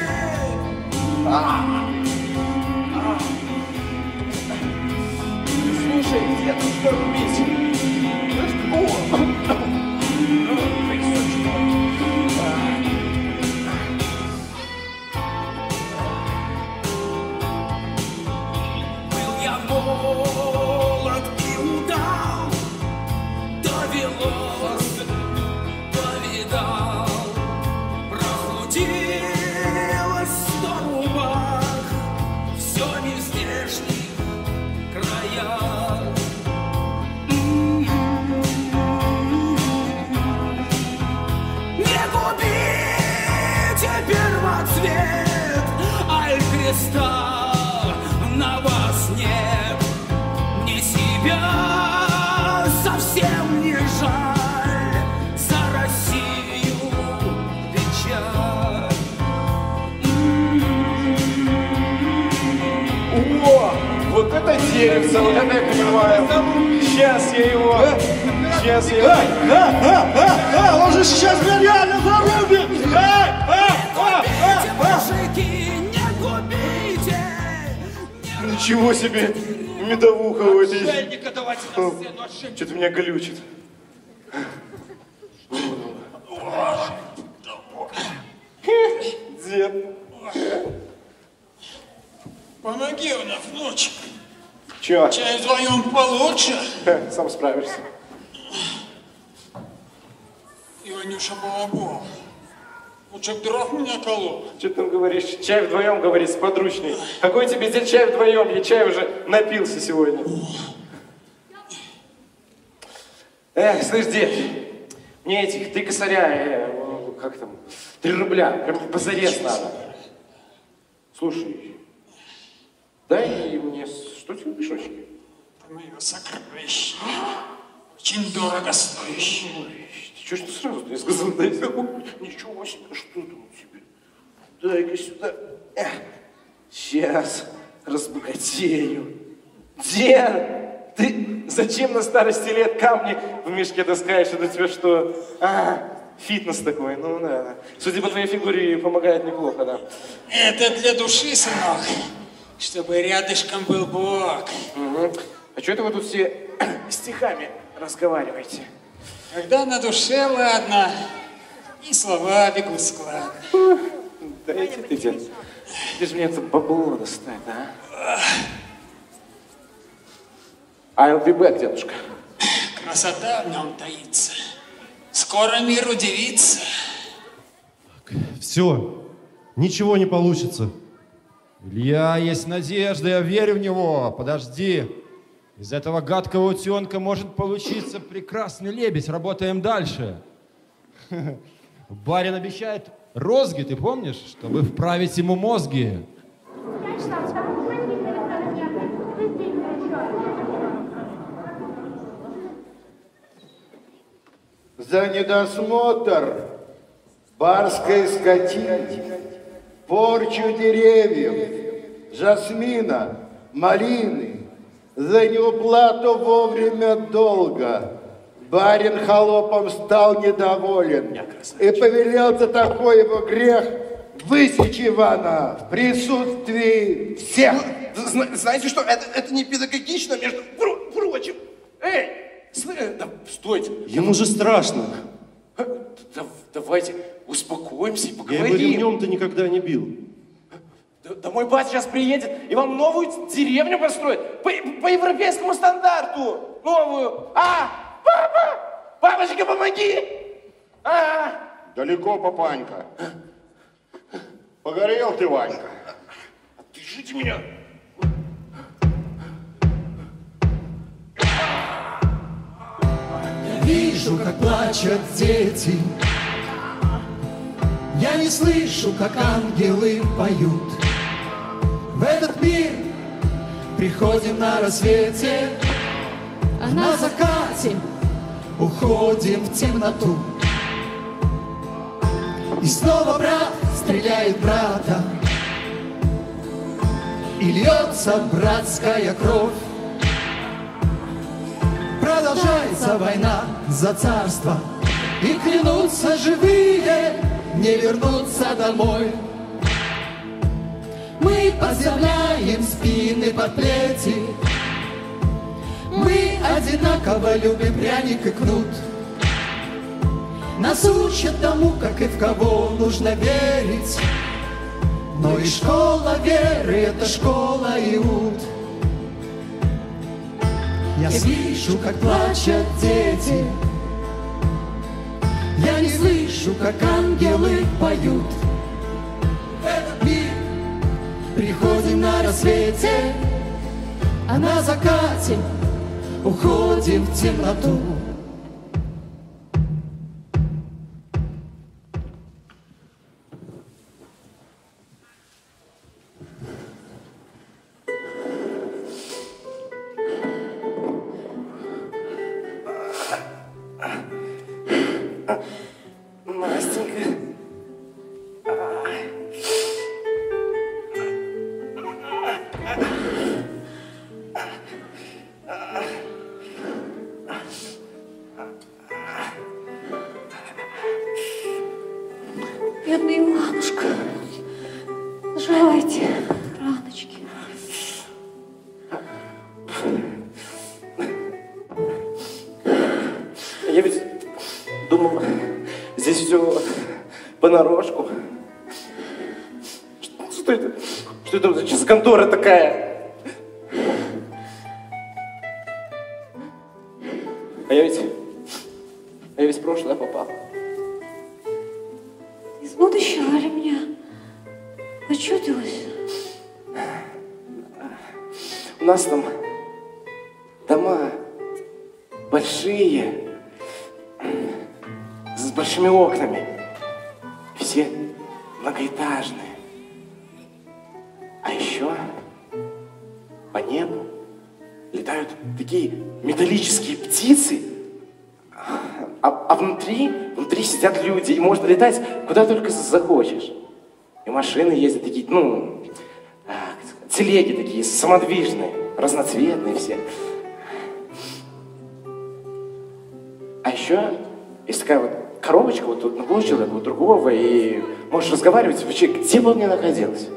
Слушай, где тут что рубить? Был я молод и удал, довелось, повидал, прохудилось сто рубах, все не в здешних краях. Не губите первоцвет, аль креста на вас нет. Мне себя совсем не жаль, за Россию печаль. О, вот это деревце, вот это я понимаю. Сейчас я его... Сейчас я его... А, а, а, а, он же сейчас меня реально зарубит! Эй, а, а, а, а. Мужики, не губите! Ничего себе! Медовуха у этой... Отшельника давайте на сцену, отшельника. Что-то меня глючит. Дед. Помоги мне, внучек. Чё? Чай вдвоем получше. Сам справишься. Иванюша Балабол. Лучше б дров меня колол. Что ты там говоришь? Чай вдвоем, говорит, с подручней. Какой тебе дед чай вдвоем? Я чай уже напился сегодня. Эх, слышь, дед, мне этих три косаря, э, как там, три рубля, прям позарез надо. Слушай, дай мне, что тебе мешочки? Это мое сокровище. Очень дорого стоящее. Чего ж ты сразу не сказал? Дай, ничего себе, что там у тебя? Дай-ка сюда. Эх, сейчас разбогатею. Дед, ты зачем на старости лет камни в мешке таскаешь? Это тебе что? А, фитнес такой, ну да. Судя по твоей фигуре, помогает неплохо, да. Это для души, сынок. Чтобы рядышком был Бог. Угу. А что это вы тут все стихами разговариваете? Когда на душе ладно, и слова бегут складно. Дайте ты, дед. Где же мне это бабло достать, а? I'll be back, дедушка. Красота в нем таится. Скоро мир удивится. Все, ничего не получится. Илья, есть надежда, я верю в него. Подожди. Из этого гадкого утенка может получиться прекрасный лебедь. Работаем дальше. Барин обещает розги, ты помнишь? Чтобы вправить ему мозги. За недосмотр барской скотины, порчу деревьев, жасмина, малины, за неуплату вовремя долга барин холопом стал недоволен и повелел за такой его грех высечь Ивана в присутствии всех. Знаете что, это, это не педагогично, между прочим. Эй, да, стойте. Ему же страшно. Да, давайте успокоимся и Я поговорим. его ремнем-то никогда не бил. Да, Да мой батя сейчас приедет и вам новую деревню построит. По, по европейскому стандарту. Новую. А, папа! Папочка, помоги! А! Далеко, папанька. Погорел ты, Ванька. Держите меня. Я вижу, как плачут дети. Я не слышу, как ангелы поют. В этот мир приходим на рассвете, а на закате уходим в темноту. И снова брат стреляет брата, и льется братская кровь. Продолжается война за царство, и клянутся живые не вернуться домой. Мы подставляем спины под плети, мы одинаково любим пряник и кнут. Нас учат тому, как и в кого нужно верить, но и школа веры — это школа Иуд. Я слышу, как плачут дети, я не слышу, как ангелы поют. В этот мир приходим на рассвете, а на закате уходим в темноту. Настенька. Бедный Иванушка. Заживайте раночки. Я ведь думал, здесь все понарошку. Что, что это? Что это за сейчас контора такая? А я ведь... А я ведь в прошлое попал. Из будущего ли меня почудилось? У нас там дома большие, с большими окнами. Все многоэтажные. А еще по небу летают такие металлические птицы, а, а внутри, внутри сидят люди, и можно летать куда только захочешь. И машины ездят такие, ну, телеги такие, самодвижные, разноцветные все. А еще есть такая вот коробочка, вот тут одного человека, вот другого, и можешь разговаривать вообще, где бы он ни находился.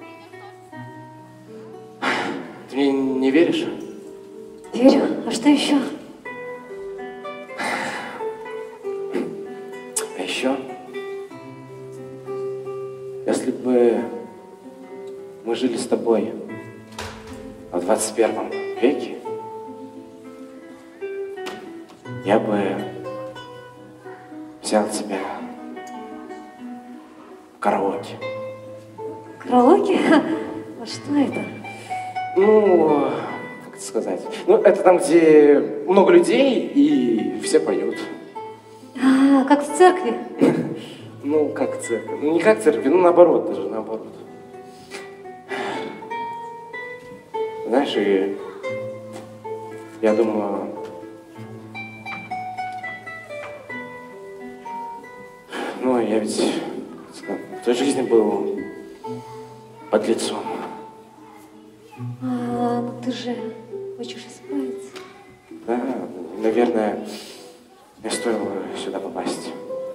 Ты мне не веришь? Верю. А что еще? А еще, если бы мы жили с тобой в двадцать первом веке, я бы взял тебя в караоке. Караоке? А что это? Ну, как это сказать? Ну, это там, где много людей и все поют. А, как в церкви? Ну, как в церкви. Ну, не как в церкви, ну, наоборот, даже наоборот. Знаешь, и я думаю, ну, я ведь в той жизни был подлецом. А, ну ты же хочешь исправиться. Да, наверное, мне стоило сюда попасть.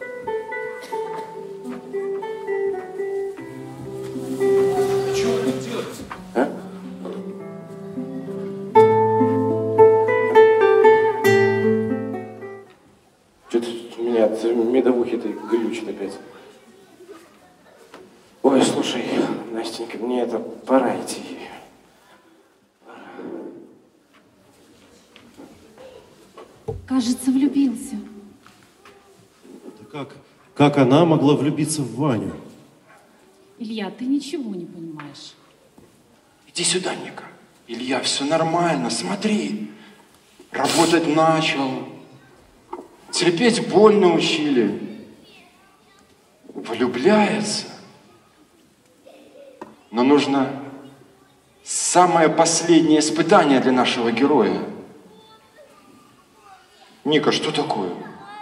Что вы тут делаете? А? Что-то у меня от медовухи этой глючит опять. Ой, слушай, Настенька, мне мне это пора идти. Кажется, влюбился. Да как, как она могла влюбиться в Ваню? Илья, ты ничего не понимаешь. Иди сюда, Ника. Илья, все нормально, смотри. Работать начал. Терпеть боль научили. Влюбляется. Но нужно самое последнее испытание для нашего героя. Ника, что такое?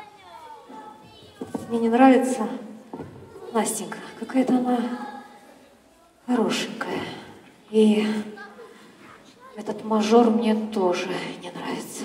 Мне не нравится Настенька. Какая-то она хорошенькая. И этот мажор мне тоже не нравится.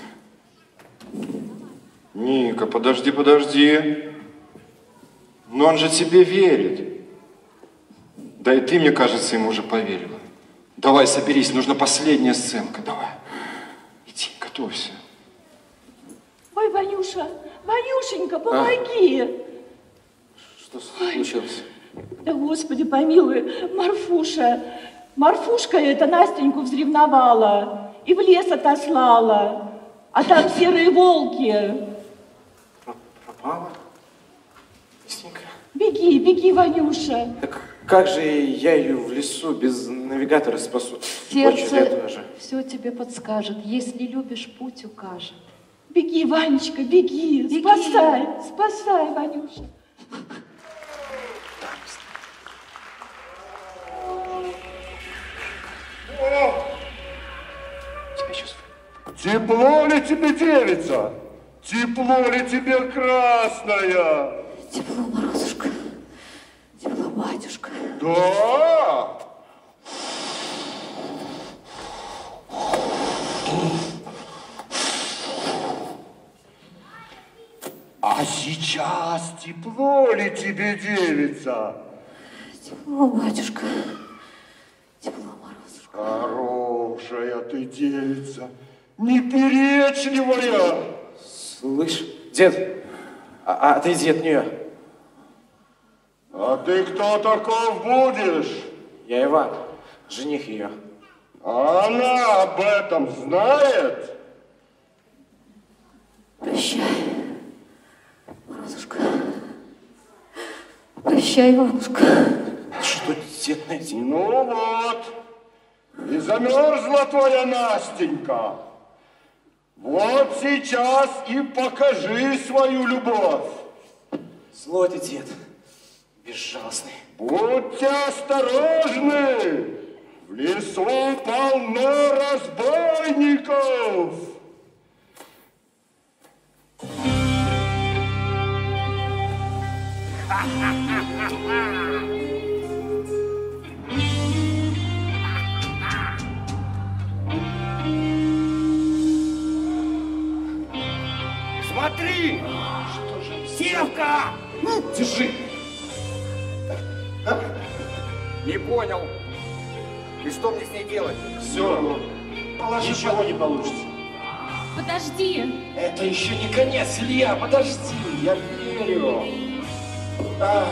Ника, подожди, подожди. Но он же тебе верит. Да и ты, мне кажется, ему уже поверила. Давай, соберись, нужна последняя сценка, давай. Иди, готовься. Ой, Ванюша, Ванюшенька, помоги! А? Что случилось? Да, Господи, помилуй, Марфуша. Марфушка эта Настеньку взревновала и в лес отослала. А там серые волки. Пропала? Настенька? Беги, беги, Ванюша. Так как же я ее в лесу без навигатора спасу? Сердце все тебе подскажет. Если любишь, путь укажет. Беги, Ванечка, беги, беги. Спасай, спасай, Ванюша. Тепло ли тебе, девица? Тепло ли тебе, красная? Тепло, Морозушка. Тепло, батюшка. Да? А сейчас тепло ли тебе, девица? Тепло, батюшка. Тепло, Морозушка. Хорошая ты девица, неперечливая. Слышь, дед, а, а отойди от нее. А ты кто таков будешь? Я Иван, жених ее. А она об этом знает? Прощай, Морозушка. Прощай, Иванушка. Что дед найти? Ну вот, и замерзла твоя Настенька. Вот сейчас и покажи свою любовь. Злой ты, дед, безжалостный. Будьте осторожны, в лесу полно разбойников. Смотри! Что же? Севка! Держи! Не понял. И что мне с ней делать? Все равно. Положи Ничего под- не получится. Подожди. Это еще не конец, Илья, подожди, я верю. А,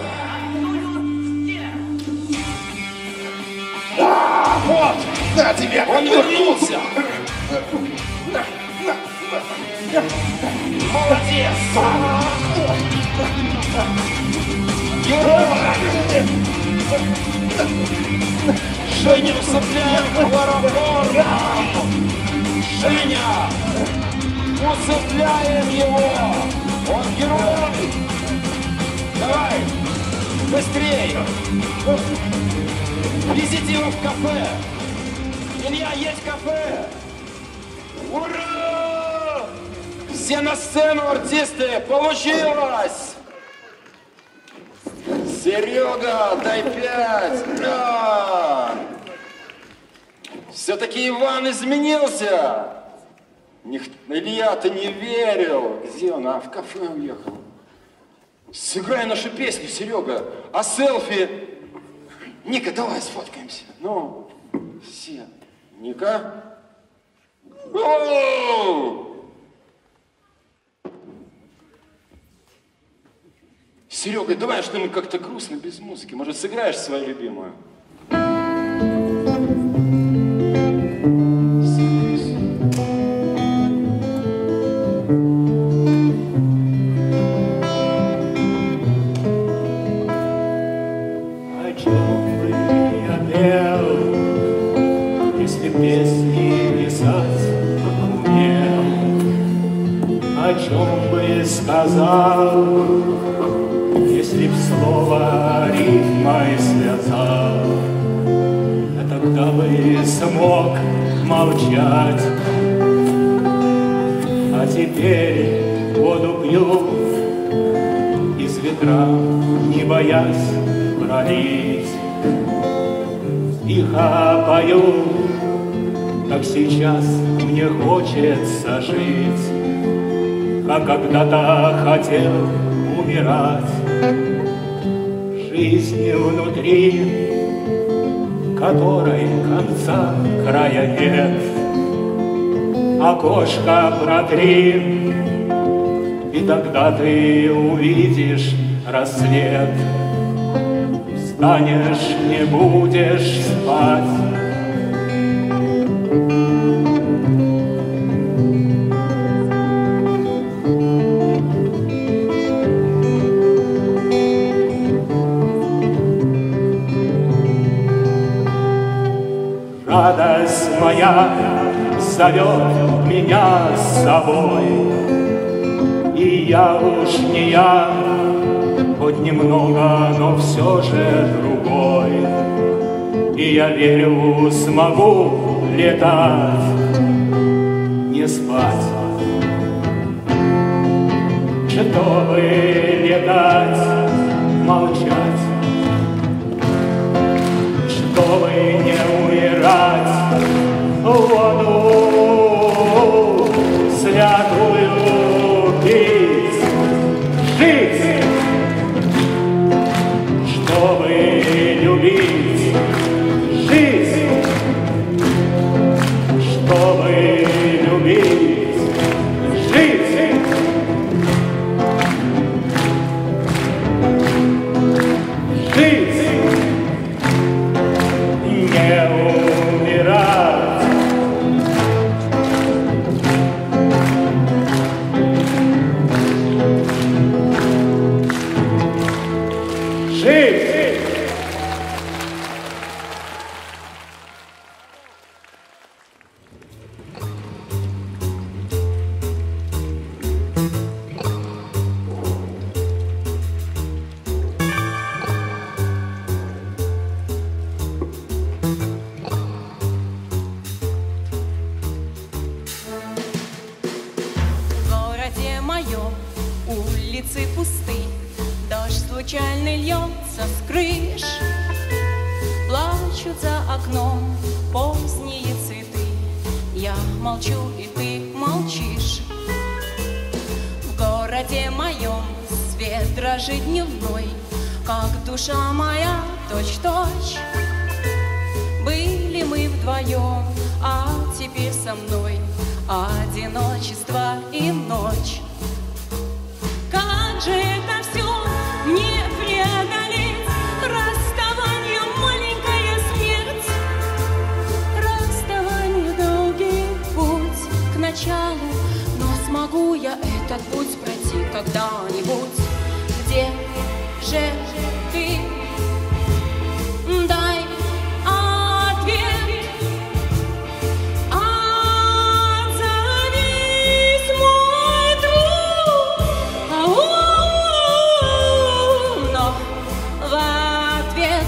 А, вот! На тебе! Он вернулся! Молодец! Женя, усыпляем хлороформ! Женя! Усыпляем его! Он герой! Давай! Быстрее! Везите его в кафе! Илья, есть кафе! Ура! Все на сцену, артисты! Получилось! Серега, дай пять! Да! Все-таки Иван изменился! Них... Илья, ты не верил! Где он? А, в кафе уехал. Сыграй нашу песню, Серега. А селфи? Ника, давай сфоткаемся. Ну, все. Ника? Оу! Серега, давай что-нибудь как-то грустно, без музыки. Может, сыграешь свою любимую? песни писать умел, о чем бы сказал, если б слово рифмой связал, тогда бы смог молчать. А теперь воду пью из ведра, не боясь пролить. Тихо пою, как сейчас мне хочется жить, как когда-то хотел умирать. Жизнь внутри, которой конца края нет, окошко протри, и тогда ты увидишь рассвет. Встанешь, не будешь спать. Радость моя зовет меня с собой, и я уж не я, хоть немного, но все же другой. И я верю, смогу летать, не спать, чтобы летать, молчать, чтобы не умирать в воду святую пить, жить, чтобы любить, жить, чтобы любить, жить. Жить, не умирать. Жить. В городе моем улицы пусты, дождь случайно льется с крыш, плачут за окном поздние цветы. Я молчу, и ты молчишь. В городе моем свет дрожит дневной, как душа моя точь-в-точь. Были мы вдвоем, а теперь со мной одиночество и ночь. Как же это все мне преодолеть? Расставание — маленькая смерть, расставание — долгий путь к началу. Но смогу я этот путь пройти когда-нибудь? Где же ты? Дай ответ. Отзовись, мой друг. Ау, но в ответ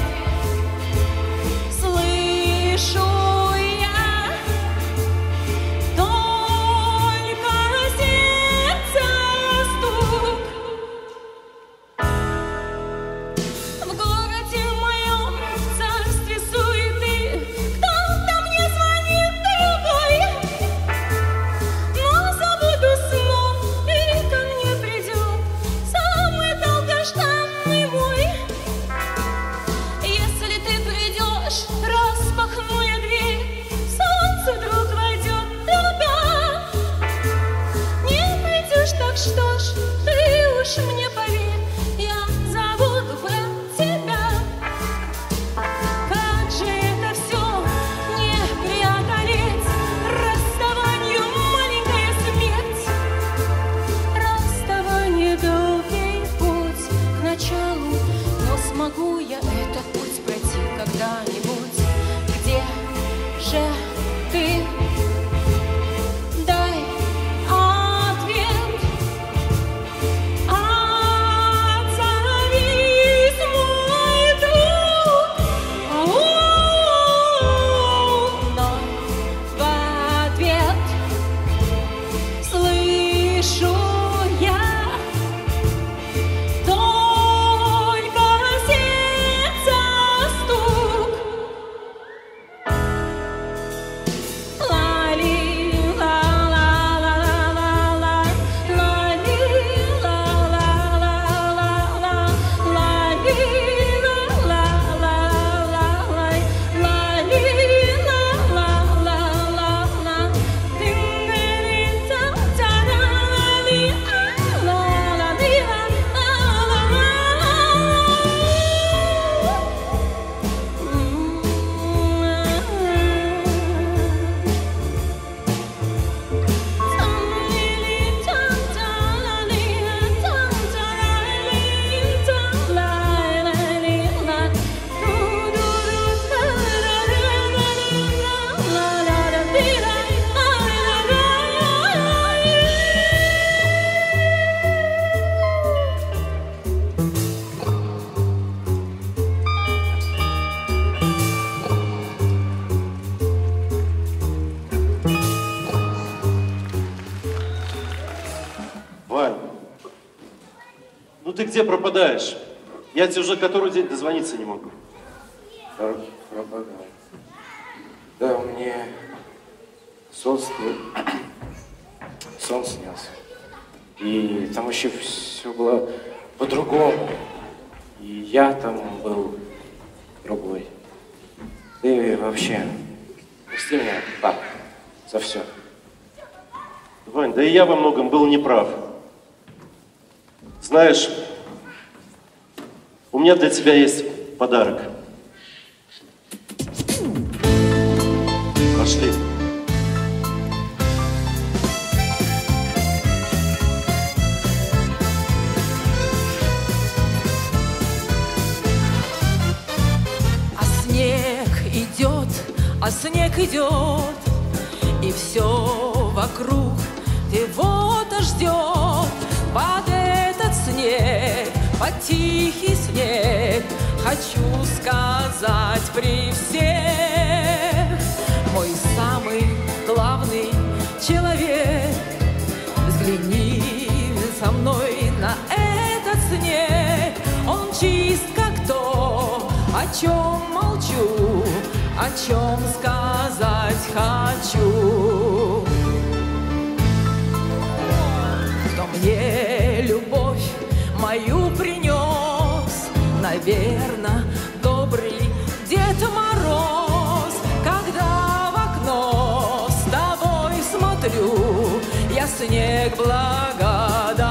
слышу я только сердца стук. В городе моем царстве суеты кто-то мне звонит другой, но забуду снова, и ко мне придет самый долгожданный мой. Если ты придешь, распахну я дверь, солнце вдруг войдет туда. Не придешь, так что ж, ты уж мне поверь, я забуду про тебя. Как же это все не преодолеть? Расставанию — маленькая смерть, расставание — долгий путь к началу. Но смогу я этот путь пройти когда-нибудь? Где же ты где пропадаешь? Я тебе уже который день дозвониться не могу. Пропадаю. Да, мне сон, сон снялся. И там вообще все было по-другому. И я там был другой. Ты вообще прости меня, пап, за все. Вань, да и я во многом был неправ. Знаешь, у меня для тебя есть подарок. Пошли. А снег идет, а снег идет, и все вокруг его-то ждет. Под этот снег, под тихий снег хочу сказать при всех: мой самый главный человек, взгляни со мной на этот снег. Он чист, как то, о чем молчу, о чем сказать хочу. Кто мне любовь мою принес, наверно, добрый Дед Мороз. Когда в окно с тобой смотрю, я снег благодарю.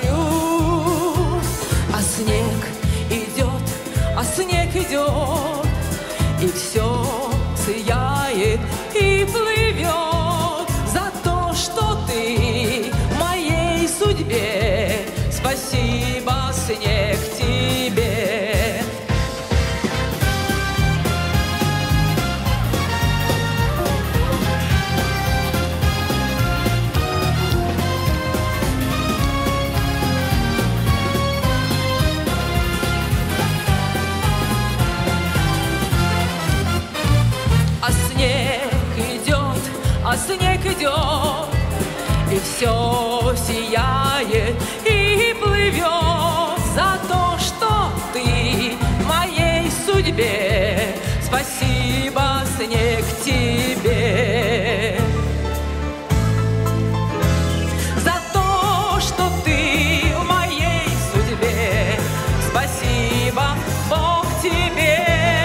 А снег идет, а снег идет, и все сияет и плывет за то, что ты моей судьбе. Спасибо, снег, тебе. А снег идет, а снег идет, и все сияет и плывет за то, что ты моей судьбе. Спасибо, снег, тебе. За то, что ты моей судьбе. Спасибо, Бог, тебе.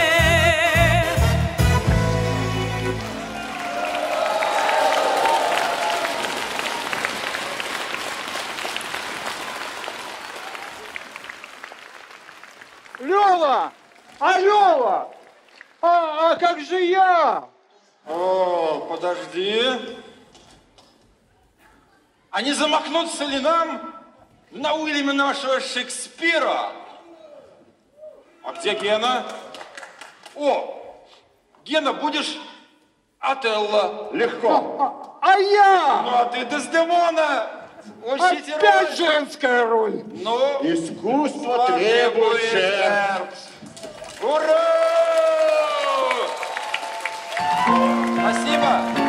Лёва! А Лёва! А, а как же я? О, подожди. А не замахнуться ли нам на Уильяма нашего Шекспира? А где Гена? О, Гена, будешь Отелло. Легко. А, а я? Ну, а ты Дездемона. Учите Опять роль. женская роль. Ну, искусство требует жертв. Ура! Спасибо.